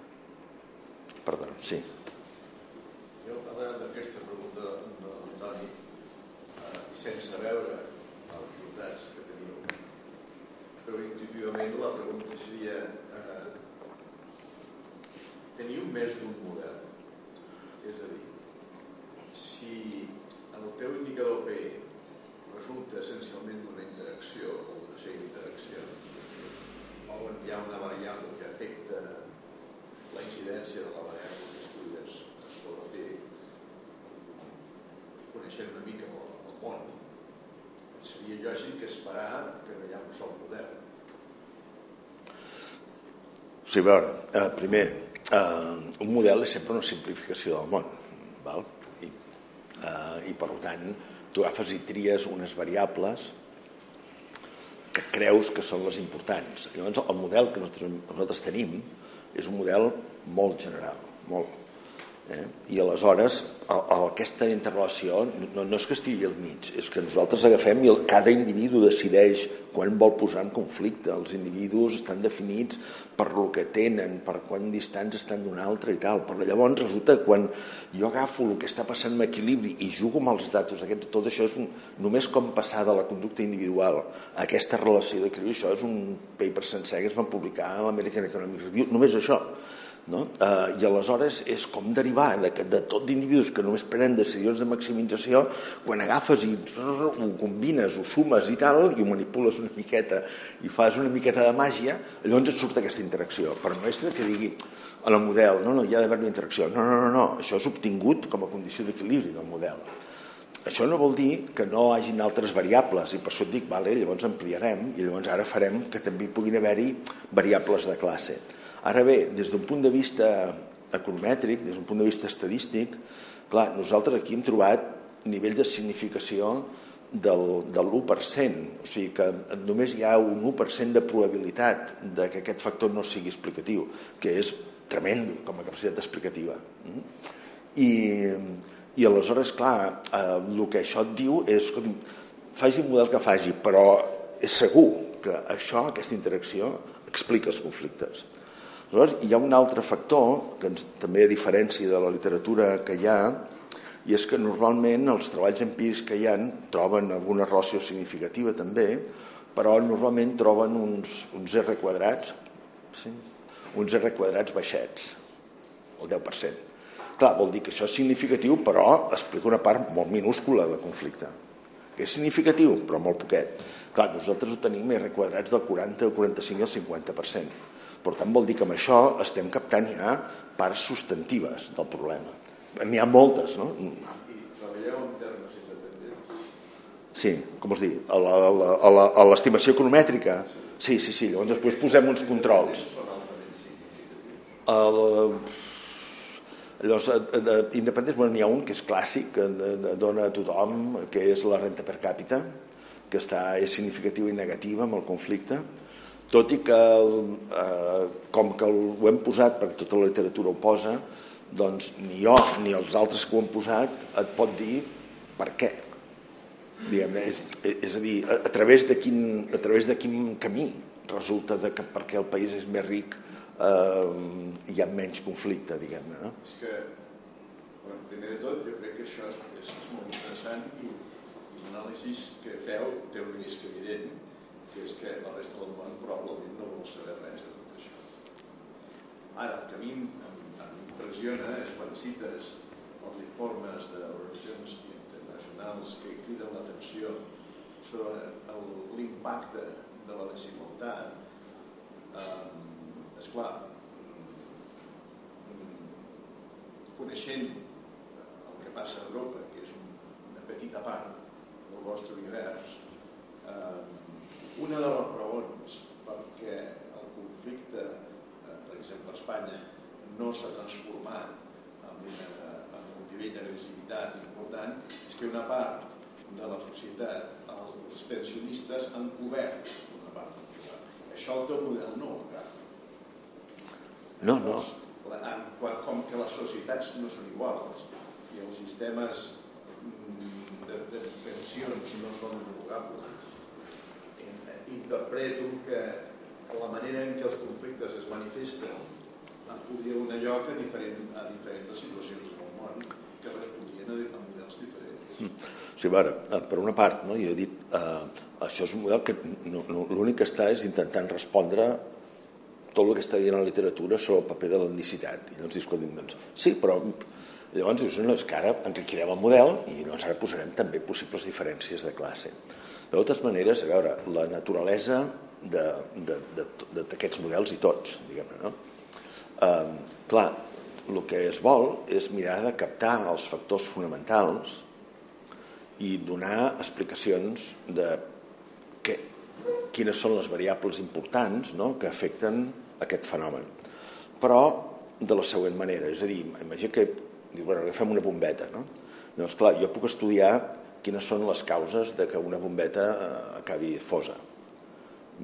Perdó, sí. Jo, arran d'aquesta pregunta de l'Antoni, eh, sense veure els resultats que teniu, però intuïtivament la pregunta seria eh, teniu més d'un model? És a dir, si en el teu indicador P resulta essencialment d'una interacció o una sèrie d'interaccions o hi ha una variable que afecta la incidència de la variable que estudies sobre P, coneixent una mica el món, seria lògic esperar que no hi ha un sol model. Sí, a veure, eh, primer, eh, un model és sempre una simplificació del món, val? I, eh, i per tant, tu agafes i tries unes variables que creus que són les importants. Llavors, el model que nosaltres tenim és un model molt general, molt. Eh? I aleshores aquesta interrelació no, no és que estigui al mig, és que nosaltres agafem i cada individu decideix quan vol posar en conflicte. Els individus estan definits per lo que tenen, per quan distants estan d'un altre i tal, però llavors resulta que quan jo agafo el que està passant en equilibri i jugo amb els datos aquests, tot això és un, només com passar de la conducta individual a aquesta relació d'equilibri. Això és un paper sencer que es van publicar a l'American Economic Review, només això. No? Uh, i aleshores és com derivar de, de tot d'individus que només prenen decisions de maximització, quan agafes i ho combines, ho sumes i tal, i ho manipules una miqueta i fas una miqueta de màgia, llavors et surt aquesta interacció. Però no és que digui en el model, no, no, hi ha d'haver una interacció, no, no, no, no, això és obtingut com a condició d'equilibri del model. Això no vol dir que no hagin altres variables, i per això et dic, vale, llavors ampliarem i llavors ara farem que també puguin haver-hi variables de classe. Ara bé, des d'un punt de vista economètric, des d'un punt de vista estadístic, clar, nosaltres aquí hem trobat nivells de significació del, de l'u per cent, o sigui que només hi ha un u per cent de probabilitat de que aquest factor no sigui explicatiu, que és tremendo com a capacitat explicativa. I, i aleshores, clar, eh, el que això et diu és que faci el model que faci, però és segur que això, aquesta interacció, explica els conflictes. Aleshores, hi ha un altre factor, que ens, també a diferència de la literatura que hi ha, i és que normalment els treballs empírics que hi ha troben alguna relació significativa també, però normalment troben uns, uns R quadrats, sí? uns R quadrats baixets, el deu per cent. Clar, vol dir que això és significatiu, però explica una part molt minúscula del conflicte. Que és significatiu, però molt poquet. Clar, nosaltres ho tenim R quadrats del quaranta, el quaranta-cinc i el cinquanta per cent. Per tant, vol dir que amb això estem captant ja parts substantives del problema. N'hi ha moltes, no? I treballeu en termes independents? Sí, com us dic, a l'estimació economètrica. Sí, sí, sí, llavors després posem uns controls. Llavors, independents, bueno, n'hi ha un que és clàssic, que dona a tothom, que és la renta per càpita, que està, és significativa i negativa amb el conflicte, tot i que, eh, com que ho hem posat perquè tota la literatura ho posa, doncs ni jo ni els altres que ho han posat et pot dir per què. Diguem-ne, és, és a dir, a, a, través de quin, a través de quin camí resulta de que perquè el país és més ric eh, hi ha menys conflicte, diguem-ne. No? És que, bueno, primer de tot, jo crec que això és, és, és molt interessant i, i l'anàlisi que feu té un risc evident, que és que la resta del món probablement no vol saber res de tot això. Ara, el que a mi m'impressiona és quan cites els informes d'organitzacions internacionals que criden l'atenció sobre l'impacte de la desigualtat. Esclar, coneixent el que passa a Europa, que és una petita part del vostre univers, una de les raons perquè el conflicte, per exemple a Espanya, no s'ha transformat en, una, en un nivell d'agressivitat important, és que una part de la societat, els pensionistes, han cobert una part del problema. Això el teu model no ho agafa. No, no. Com que les societats no són iguals i els sistemes de, de pensions no són homologables, interpreto que la manera en què els conflictes es manifesten podria donar lloc a, diferent, a diferents situacions del món que respondrien a, a models diferents. Sí, bueno, per una part, no, jo he dit, eh, això és un model que no, no, l'únic que està és intentant respondre tot el que està dient la literatura sobre el paper de l'etnicitat. I llavors dius, doncs, sí, però llavors dius, no, és que ara enriquirem el model i llavors ara posarem també possibles diferències de classe. De totes maneres, a veure, la naturalesa d'aquests models i tots, diguem-ne, no? Eh, clar, el que es vol és mirar de captar els factors fonamentals i donar explicacions de què, quines són les variables importants, no?, que afecten aquest fenomen. Però de la següent manera, és a dir, imagina que diu, bueno, agafem una bombeta, no? Doncs clar, jo puc estudiar quines són les causes de que una bombeta acabi fosa.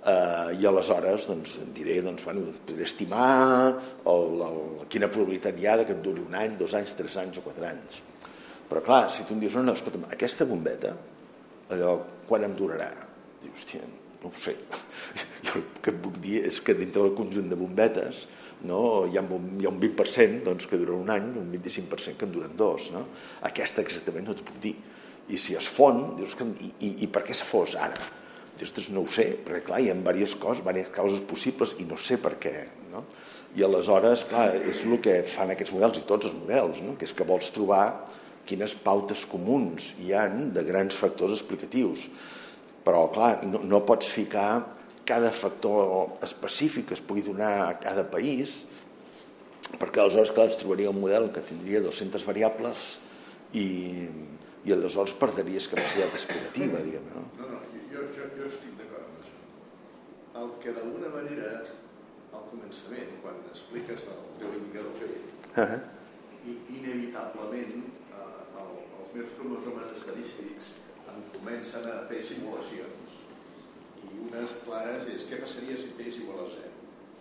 Eh, I aleshores doncs, diré, doncs, bueno, podré estimar el, el, quina probabilitat hi ha que et duri un any, dos anys, tres anys o quatre anys. Però clar, si tu em dius, no, no, escolta'm, aquesta bombeta, allò, quan em durarà? Dius, hòstia, no ho sé. Jo el que et puc dir és que dintre del conjunt de bombetes no, hi, ha un, hi ha un vint per cent doncs, que duren un any, un vint-i-cinc per cent que en duren dos. No? Aquesta exactament no t'ho puc dir. I si es fon, dius, que, i, i, i per què se fos ara? Dius, no ho sé, perquè clar, hi ha diverses coses, diverses causes possibles i no sé per què. No? I aleshores, clar, és el que fan aquests models i tots els models, no? Que és que vols trobar quines pautes comuns hi ha de grans factors explicatius. Però, clar, no, no pots ficar cada factor específic que es pugui donar a cada país, perquè aleshores, clar, ens trobaria un model que tindria dues-centes variables i, i aleshores perdries capacitat explicativa, diguem, no? No, no, jo, jo, jo estic d'acord amb això. El que d'alguna manera, al començament, quan expliques el teu indicador P, uh-huh. inevitablement eh, el, els meus cromosomes estadístics em comencen a fer simulacions. I unes clares és què passaria si P és igual a zero?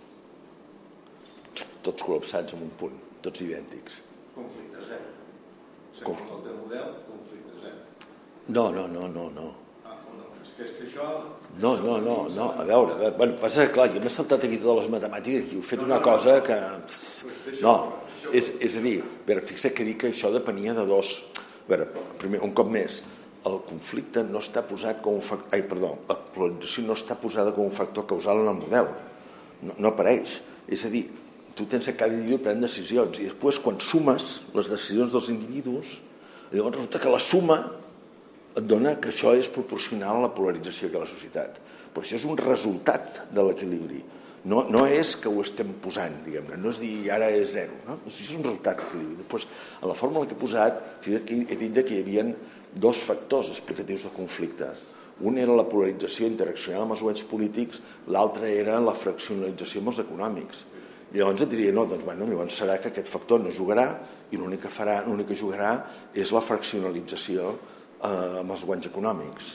Tots col·lapsats en un punt, tots idèntics. Conflicte zero. Segons el teu model, conflicte zero. No, no, no, no, no. Ah, no, és que, és que això... No, no, no, no, a veure, a veure, bueno, passa que clar, jo m'he saltat aquí totes les matemàtiques i he fet una cosa que... No, és, és a dir, a veure, fixa't que dic que això depenia de dos... A veure, primer, un cop més, el conflicte no està posat com un factor... Ai, perdó, la polarització no està posada com un factor causal en el model. No, no apareix. És a dir, tu tens que cada individu pren decisions i després quan sumes les decisions dels individus, llavors resulta que la suma et dona que això és proporcional a la polarització que hi ha a la societat. Però això és un resultat de l'equilibri. No, no és que ho estem posant, diguem-ne, no és dir ara és zero. No? Això és un resultat d'equilibri. Després, a la fórmula que he posat, he dit que hi havia dos factors explicatius de conflicte. Un era la polarització interaccional amb els governs polítics, l'altre era la fraccionalització amb els econòmics. Llavors et diria, no, doncs bueno, llavors serà que aquest factor no jugarà i l'únic que farà, l'únic que jugarà és la fraccionalització eh, amb els guanys econòmics.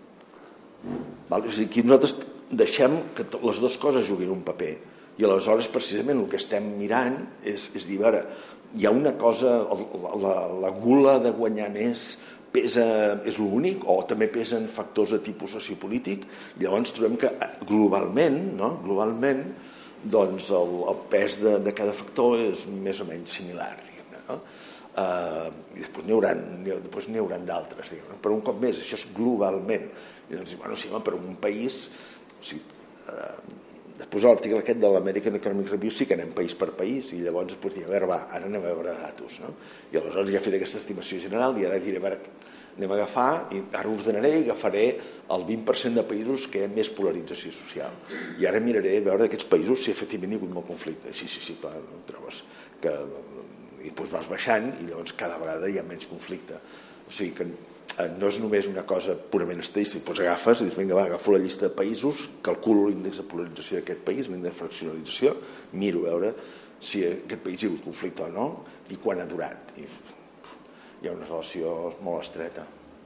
Val? És a dir, aquí nosaltres deixem que les dues coses juguin un paper i aleshores precisament el que estem mirant és, és dir, a veure, hi ha una cosa, la, la, la gula de guanyar més pesa, és l'únic o també pesen factors de tipus sociopolític, llavors trobem que globalment, no? globalment doncs el, el pes de, de cada factor és més o menys similar, diguem-ne, no? Uh, i després n'hi haurà, després n'hi haurà d'altres, diguem-ne. Però un cop més, això és globalment. I doncs, bueno, sí, home, per un país, o sigui, uh, després a l'article aquest de l'American Economic Review sí que anem país per país i llavors després dir, a veure, va, ara anem a veure datos, no? I aleshores ja he fet aquesta estimació general i ara diré, a veure, anem a agafar, i ara ordenaré i agafaré el vint per cent de països que hi ha més polarització social. I ara miraré a veure d'aquests països si efectivament hi ha hagut molt conflicte. Sí, sí, sí, clar, no trobes que... I després vas baixant i llavors cada vegada hi ha menys conflicte. O sigui que no és només una cosa purament estadística, doncs agafes i dius, vinga, va, agafo la llista de països, calculo l'índex de polarització d'aquest país, l'índex de fraccionalització, miro a veure si aquest país hi ha hagut conflicte o no i quan ha durat. I hi ha una relació molt estreta.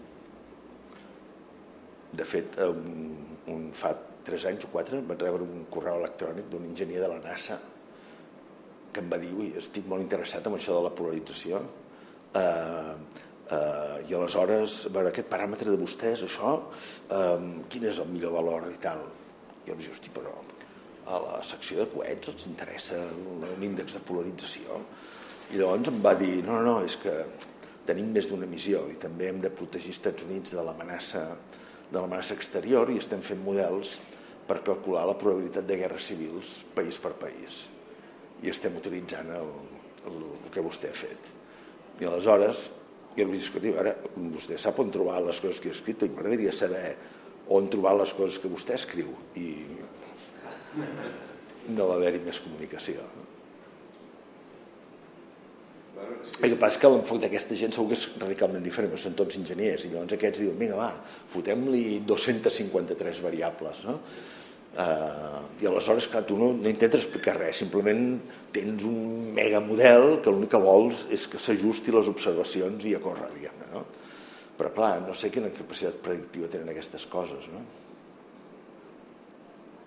De fet, un, un, fa tres anys o quatre vaig rebre un correu electrònic d'un enginyer de la NASA que em va dir, ui, estic molt interessat en això de la polarització eh, eh, i aleshores, a veure, aquest paràmetre de vostès, això, eh, quin és el millor valor i tal. I jo vaig dir, hosti, però a la secció de coets els interessa l'índex de polarització. I llavors em va dir, no, no, no, és que tenim més d'una missió i també hem de protegir els Estats Units de l'amenaça de l'amenaça exterior i estem fent models per calcular la probabilitat de guerres civils país per país. I estem utilitzant el, el, el que vostè ha fet. I aleshores, jo li vaig dir, ara, vostè sap on trobar les coses que he escrit i m'agradaria saber on trobar les coses que vostè escriu. I no va haver-hi més comunicació. El que passa és que l'enfoc d'aquesta gent segur que és radicalment diferent, perquè són tots enginyers, i llavors aquests diuen, vinga, va, fotem-li dos-centes cinquanta-tres variables, no? Uh, I aleshores, clar, tu no, no intentes explicar res, simplement tens un megamodel que l'únic que vols és que s'ajusti les observacions i a córrer, diguem-ne, no? Però, clar, no sé quina capacitat predictiva tenen aquestes coses, no?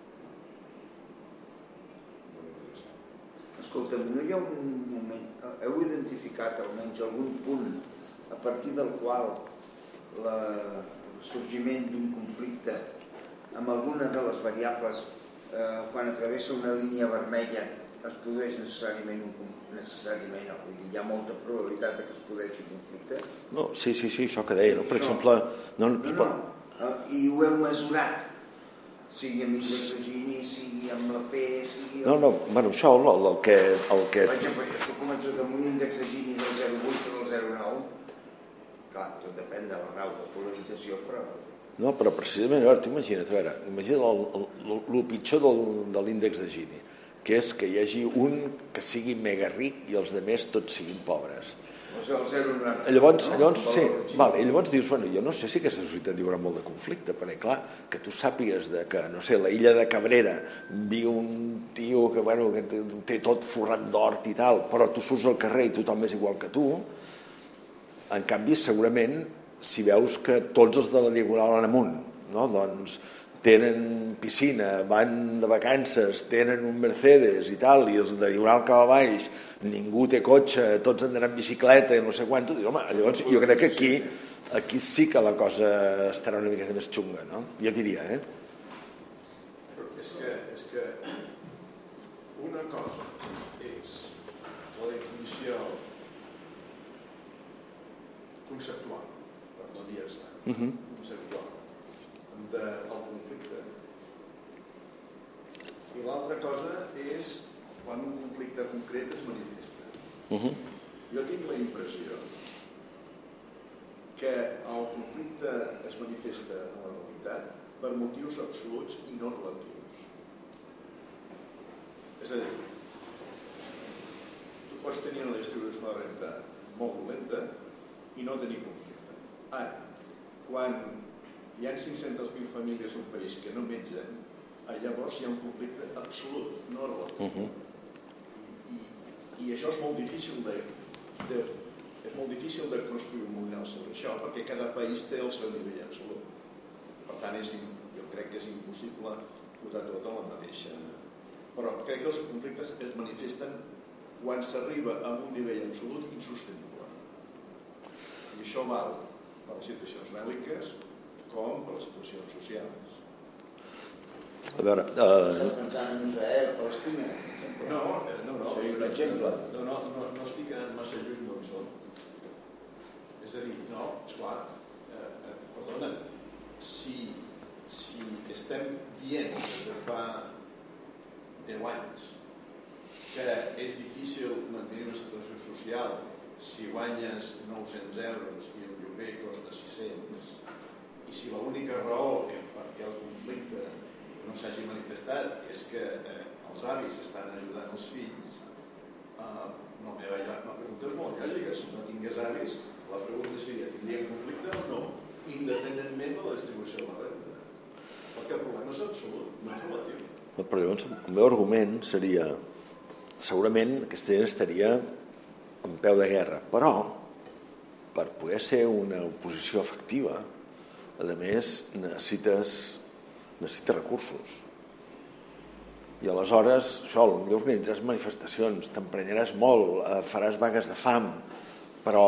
escolta'm, no hi ha un moment, heu identificat almenys algun punt a partir del qual el sorgiment d'un conflicte amb alguna de les variables, quan travessa una línia vermella, es produeix necessàriament un necessàriament, vull dir, hi ha molta probabilitat que es produeixi un conflicte? No, sí, sí, sí, això que deia, no? Per exemple... No, no, i ho heu mesurat, sigui amb índex de Gini, sigui amb la P, sigui... No, no, bueno, això, el que... Per exemple, jo estic començat amb un índex de Gini del zero coma vuit o del zero coma nou, clar, tot depèn de la grau de polarització, però... No, però precisament, a veure, t'imagina't, a veure, imagina't el pitjor de l'índex de Gini, que és que hi hagi un que sigui mega ric i els altres tots siguin pobres. O sigui, el zero coma noranta. Llavors, llavors, sí, val, i llavors dius, bueno, jo no sé si aquesta societat hi haurà molt de conflicte, perquè clar, que tu sàpigues que, no sé, la illa de Cabrera viu un tio que, bueno, que té tot forrat d'hort i tal, però tu surts al carrer i tothom és igual que tu, en canvi, segurament, si veus que tots els de la Diagonal van amunt, no? Doncs tenen piscina, van de vacances, tenen un Mercedes i tal, i els de Diagonal cap a baix, ningú té cotxe, tots han d'anar en bicicleta i no sé quant, home, llavors jo crec que aquí, aquí sí que la cosa estarà una miqueta més xunga, no? Jo diria, eh? Però és que, és que una cosa és la definició conceptual, per no dir abstracte, uh-huh. conceptual, del conflicte. I l'altra cosa és quan un conflicte concret es manifesta. Uh-huh. Jo tinc la impressió que el conflicte es manifesta en la realitat per motius absoluts i no relatius. És a dir, tu pots tenir una distribució de la renta molt dolenta i no tenir conflicte. Ara, quan hi ha cinc-centes mil famílies en un país que no mengen, llavors hi ha un conflicte absolut, no relatiu. Uh-huh. I, i això és molt difícil de, de, és molt difícil de construir un model sobre això, perquè cada país té el seu nivell absolut. Per tant, és, jo crec que és impossible posar tot a la mateixa. Però crec que els conflictes es manifesten quan s'arriba a un nivell absolut insostenible. I això val per les situacions bèl·liques com per les situacions socials. A veure... Uh... Estàs pensant en Israel, Palestina? No, no, no. Seria un exemple. No, no, no, no estic anant massa lluny d'on són. És a dir, no, esclar, eh, eh, perdona, si, si estem dient que fa deu anys que és difícil mantenir una situació social si guanyes nou-cents euros i el lloguer costa sis-cents, i si l'única raó perquè el conflicte no s'hagi manifestat és que eh, els avis estan ajudant els fills, eh, no, meva, la pregunta és molt lògica. Si no tingués avis, la pregunta seria: tindríem conflicte o no, independentment de la distribució de la renda? Perquè el problema és absolut, no és relatiu. Però llavors el meu argument seria: segurament aquesta gent estaria en peu de guerra, però per poder ser una oposició efectiva, a més necessites necessita recursos. I aleshores, això, potser organitzaràs manifestacions, t'emprenyaràs molt, faràs vagues de fam, però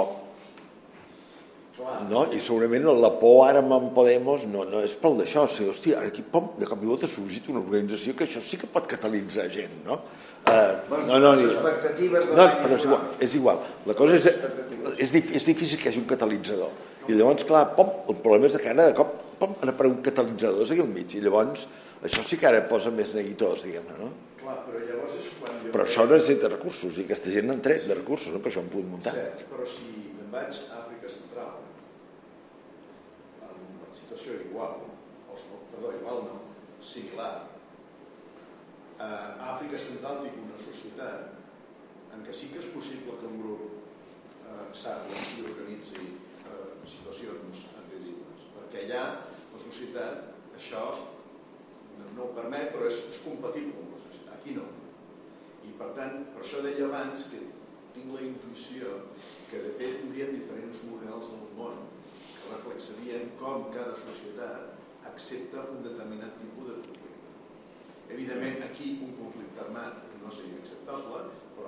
no? I segurament la por ara amb Podemos no, no és pel d'això, o sigui, hòstia, ara aquí pom, de cop i volta ha sorgit una organització que això sí que pot catalitzar gent, no? Uh, no, no, les expectatives de no, l'any però és igual, és igual. La cosa és, és, és difícil que hi hagi un catalitzador. I llavors, clar, pom, el problema és que ara de cop pom, han aparegut catalitzadors aquí al mig, i llavors això sí que ara posa més neguitós, diguem-ne, no? Clar, però llavors és quan jo... Però això necessita recursos, i aquesta gent n'han tret de recursos, no? Per això han pogut muntar. Cert, però si me'n vaig a Àfrica Central, en una situació igual, o, perdó, igual no, similar, a Àfrica Central tinc una societat en què sí que és possible que un grup eh, s'arri i organitzi eh, situacions agressives, perquè allà la societat això no ho permet, però és, és compatible amb la societat. Aquí no. I per tant, per això deia abans que tinc la intuïció que de fet tindríem diferents models en el món que reflexarien com cada societat accepta un determinat tipus de conflicte. Evidentment, aquí un conflicte armat no seria acceptable, però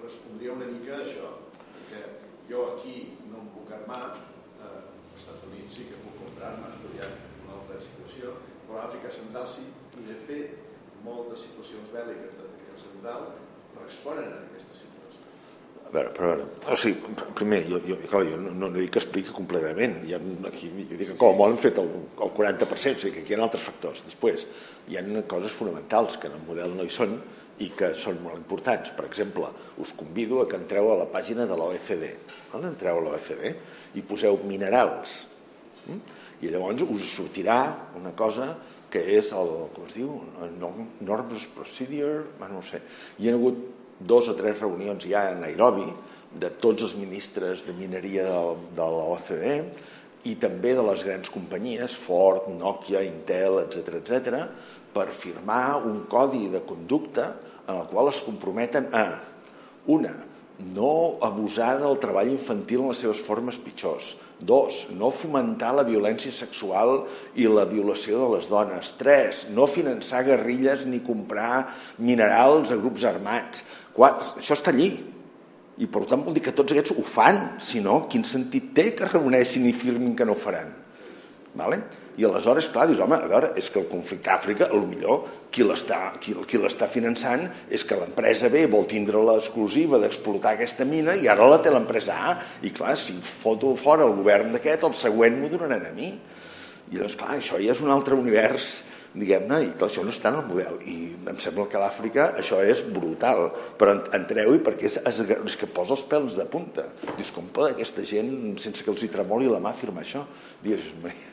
respondria una mica a això, perquè jo aquí no em puc armar, als Estats Units sí que puc comprar-me, estudiar una altra situació, però a Àfrica Central sí, i de fet moltes situacions bèl·liques d'Àfrica Central responen a aquesta situació. A veure, però, o sigui, primer, jo, jo, clar, jo no, no dic que expliqui completament, hi ha, aquí, jo dic que com a molt han fet el, el quaranta per cent, o sigui que aquí hi ha altres factors. Després, hi ha coses fonamentals que en el model no hi són i que són molt importants. Per exemple, us convido a que entreu a la pàgina de l'O E C D. Entreu a l'O E C D i poseu minerals. I llavors us sortirà una cosa que és el, com es diu, Norms Procedure, no sé. Hi ha hagut dos o tres reunions ja a Nairobi de tots els ministres de mineria de l'O E C D i també de les grans companyies, Ford, Nokia, Intel, etcètera, etcètera, per firmar un codi de conducta en el qual es comprometen a, una, no abusar del treball infantil en les seves formes pitjors. Dos, no fomentar la violència sexual i la violació de les dones. Tres, no finançar guerrilles ni comprar minerals a grups armats. Quatre, això està allí. I per tant vol dir que tots aquests ho fan. Si no, quin sentit té que reuneixin i firmin que no ho faran? Vale? I aleshores, clar, dius, home, a veure, és que el conflicte a Àfrica, potser qui l'està qui, qui l'està finançant és que l'empresa B vol tindre l'exclusiva d'explotar aquesta mina i ara la té l'empresa A. I clar, si foto fora el govern d'aquest, el següent m'ho donaran a mi. I llavors, clar, això ja és un altre univers, diguem-ne, i clar, això no està en el model. I em sembla que a l'Àfrica això és brutal. Però entreu-hi perquè és, és, és que posa els pèls de punta. Dius, com pot aquesta gent, sense que els hi tremoli la mà, firmar això? Dius, Maria...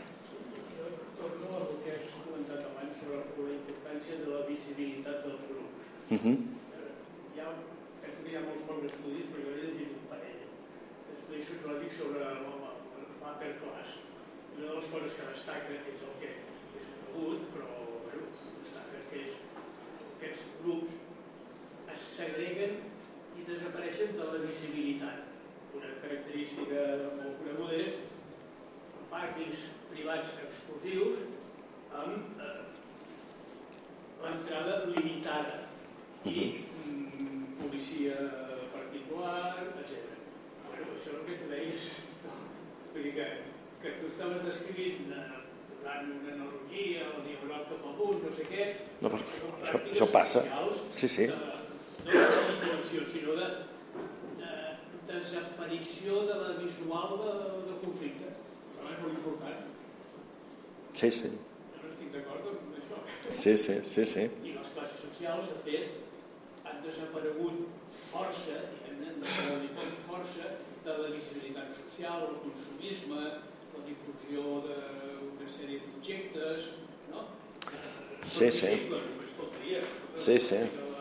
Uh -huh. Ja, penso que hi ha molts bons estudis, però jo he llegit un parell. Estudis sociològics sobre l'upper class. I una de les coses que destaca és el que és conegut, però bueno, destaca que és que aquests grups es segreguen i desapareixen de la visibilitat. Una característica molt coneguda és pàrquings privats exclusius amb eh, l'entrada limitada i mm, policia particular, etcètera. Bueno, això és el que tu deies. Vull dir que, que tu estaves descrivint, posant una analogia, el diagonal cap amunt, no sé què... No, però això, això passa. Sí, sí. De, no de situació, sinó de, de desaparició de la visual de, de conflicte. Això és molt important. Sí, sí. Jo no estic d'acord amb això. Sí, sí, sí, sí. I les classes socials, de fet, han desaparegut força, diguem-ne, desaparegut força de la visibilitat social, el consumisme, la difusió d'una sèrie d'objectes, no? Sí, sí. Sí, sí.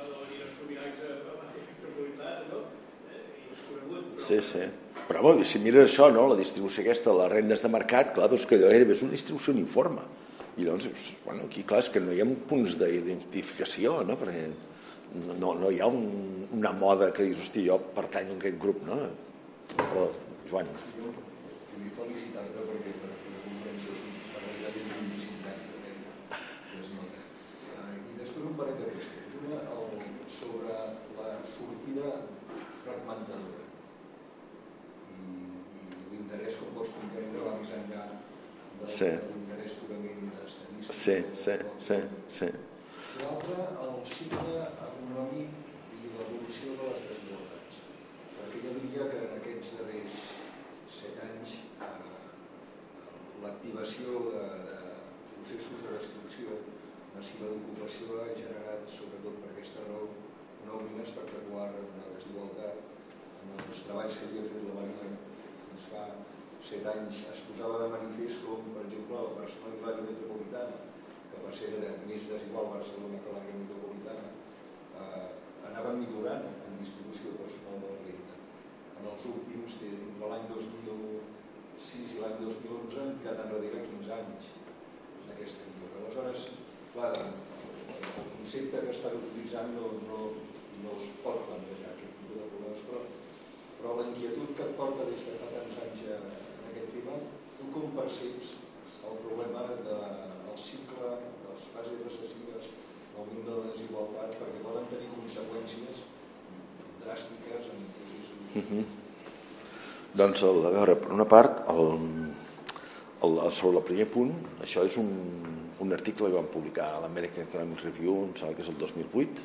Sí, sí. Però bueno, si mires això, no? La distribució aquesta, les rendes de mercat, clar, doncs que allò és una distribució uniforme. I doncs, bueno, aquí clar, és que no hi ha punts d'identificació, no? Perquè no, no hi ha un, una moda que dius, hosti, jo pertany a aquest grup, no? Però, Joan. Jo vull felicitar-te perquè per fer la conferència per arribar a vint-i-cinc anys es nota. I després un parell de qüestions. Una sobre la sortida fragmentadora i, i l'interès, com pots comprendre, va més enllà de sí. l'interès purament estadístic. Sí, sí, sí, sí. L'altre, el cicle econòmic i l'evolució de les desigualtats. Perquè jo diria que en aquests darrers set anys eh, l'activació de, de processos de destrucció massiva d'ocupació ha generat, sobretot per aquesta raó, un augment espectacular en la desigualtat. En els treballs que havia fet la Marina fins fa set anys es posava de manifest com, per exemple, la Barcelona i l'àrea metropolitana, que va ser més desigual Barcelona que l'àrea metropolitana, eh, anava millorant en distribució personal de la renda. En els últims, entre l'any dos mil sis i l'any dos mil onze, han tirat enrere quinze anys en aquesta millora. Aleshores, clar, el concepte que estàs utilitzant no, no, no es pot plantejar aquest tipus de problemes, però, però la inquietud que et porta des de fa tants anys en aquest tema, tu com perceps el problema del cicle, de les fases recessives, l'augment de la desigualtat, perquè poden tenir conseqüències dràstiques en processos... Uh -huh. Doncs, a veure, per una part, el, el, sobre el primer punt, això és un, un article que vam publicar a l'American Economic Review, em sembla que és el dos mil vuit,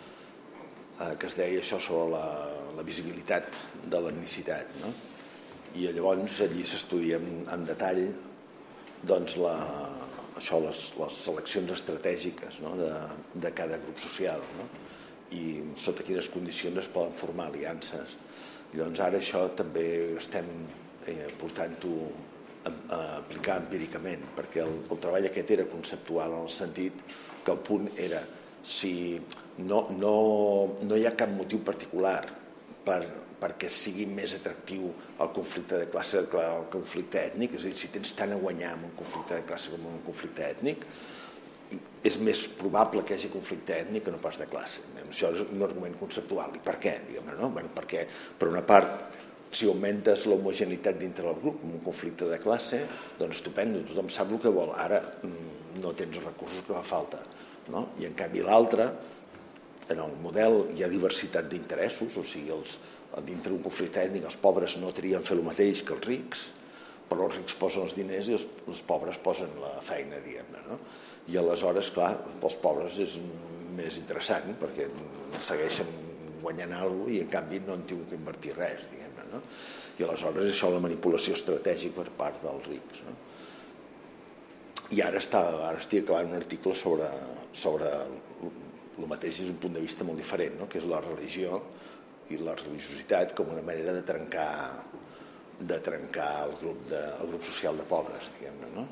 eh, que es deia això sobre la, la visibilitat de l'etnicitat, no? I llavors allí s'estudia en, en detall doncs, la, això, les, les seleccions estratègiques, no? de, de cada grup social, no? I sota quines condicions es poden formar aliances. I doncs ara això també estem eh, portant-ho a, a aplicar empíricament, perquè el, el treball aquest era conceptual en el sentit que el punt era si no, no, no hi ha cap motiu particular per, perquè sigui més atractiu el conflicte de classe que el conflicte ètnic, és a dir, si tens tant a guanyar en un conflicte de classe com en un conflicte ètnic, és més probable que hi hagi conflicte ètnic que no pas de classe. Això és un argument conceptual. I per què? Diguem-ne, no? Bueno, perquè, per una part, si augmentes l'homogeneïtat dintre del grup en un conflicte de classe, doncs estupendo, tothom sap el que vol. Ara no tens els recursos que fa falta, no? I en canvi l'altre, en el model hi ha diversitat d'interessos, o sigui, els, dintre d'un conflicte ètnic els pobres no trien fer el mateix que els rics, però els rics posen els diners i els, els pobres posen la feina, diguem-ne, no? I aleshores, clar, pels pobres és més interessant perquè segueixen guanyant alguna cosa i en canvi no en tinguin que invertir res, diguem-ne, no? I aleshores això la manipulació estratègica per part dels rics, no? I ara, està, ara estic acabant un article sobre, sobre el mateix des d'un punt de vista molt diferent, no? Que és la religió i la religiositat com una manera de trencar, de trencar el grup, de, el grup social de pobres, diguem-ne, no?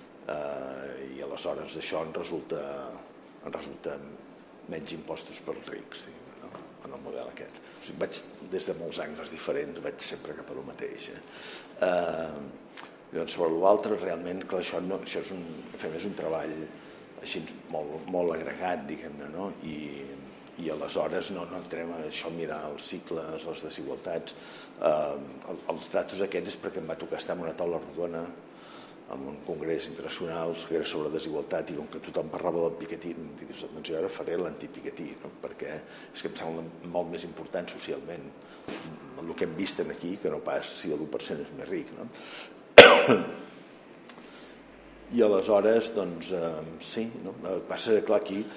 Uh, I aleshores això en resulta, en resulta menys impostos pels rics, diguem-ne, no? En el model aquest. O sigui, vaig des de molts angles diferents, vaig sempre cap a el mateix. Eh? Uh, llavors, sobre l'altre, realment, clar, això, no, això és un, fem és un treball així molt, molt agregat, diguem-ne, no? I, i aleshores no, no entrem a això, mirar els cicles, les desigualtats. Uh, els datos aquests és perquè em va tocar estar en una taula rodona en un congrés internacional que era sobre desigualtat i com que tothom parlava del Piketty, dius, doncs jo ara faré l'anti-Piketty, no? Perquè és que em sembla molt més important socialment el que hem vist aquí que no pas si l'u per cent és més ric, no? I aleshores, doncs, eh, sí, no? Passa que clar aquí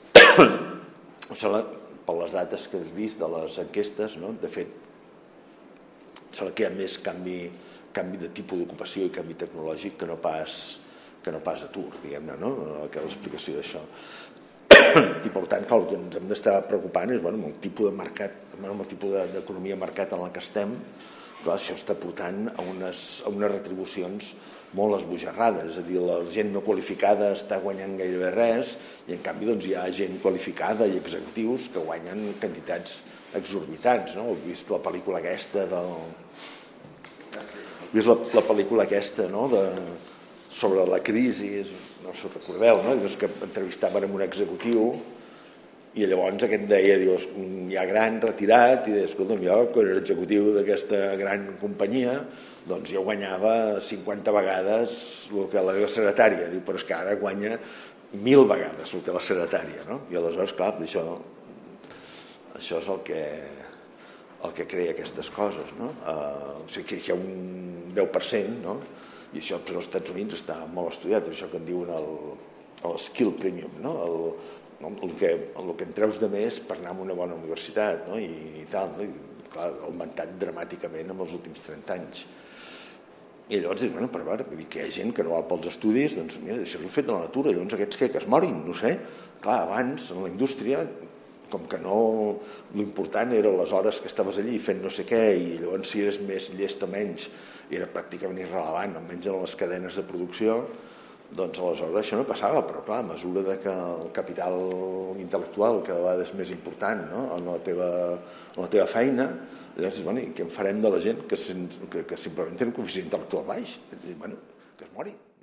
per les dates que has vist de les enquestes, no? De fet, sembla que hi ha més canvi canvi de tipus d'ocupació i canvi tecnològic que no pas, que no pas atur, diguem-ne, no? Que l'explicació d'això. I per tant, el que ens hem d'estar preocupant és, bueno, amb el tipus de mercat, amb el tipus d'economia mercat en la que estem, clar, això està portant a unes, a unes retribucions molt esbojarrades, és a dir, la gent no qualificada està guanyant gairebé res i en canvi doncs, hi ha gent qualificada i executius que guanyen quantitats exorbitants, no? Heu vist la pel·lícula aquesta del... Heu vist la, la pel·lícula aquesta, no? De, sobre la crisi, no sé si recordeu, no? Dius que entrevistaven amb un executiu i llavors aquest deia, dius, ja gran, retirat, i deia, escolta'm, jo, quan era executiu d'aquesta gran companyia, doncs jo guanyava cinquanta vegades el que la meva secretària, diu, però és que ara guanya mil vegades el que la secretària, no? I aleshores, clar, això, això és el que, el que crea aquestes coses, no? Uh, o sigui que hi ha un deu per cent, no? I això per als Estats Units està molt estudiat, això que en diuen el, el skill premium, no? El, no? El, que, el que en treus de més per anar a una bona universitat, no? I, i tal, no? I, clar, ha augmentat dramàticament en els últims trenta anys. I llavors dius, bueno, per veure, que hi ha gent que no val pels estudis, doncs mira, això és un fet de la natura, llavors aquests què, que es morin, no sé. Clar, abans, en la indústria, com que no... L'important era les hores que estaves allí fent no sé què, i llavors si eres més llest o menys, era pràcticament irrelevant, almenys en les cadenes de producció, doncs aleshores això no passava, però clar, a mesura que el capital intel·lectual cada vegada és més important, no? en, la teva, en la teva feina, llavors, bueno, i què en farem de la gent que, que, que simplement té un coeficient intel·lectual baix? Bueno, que es mori.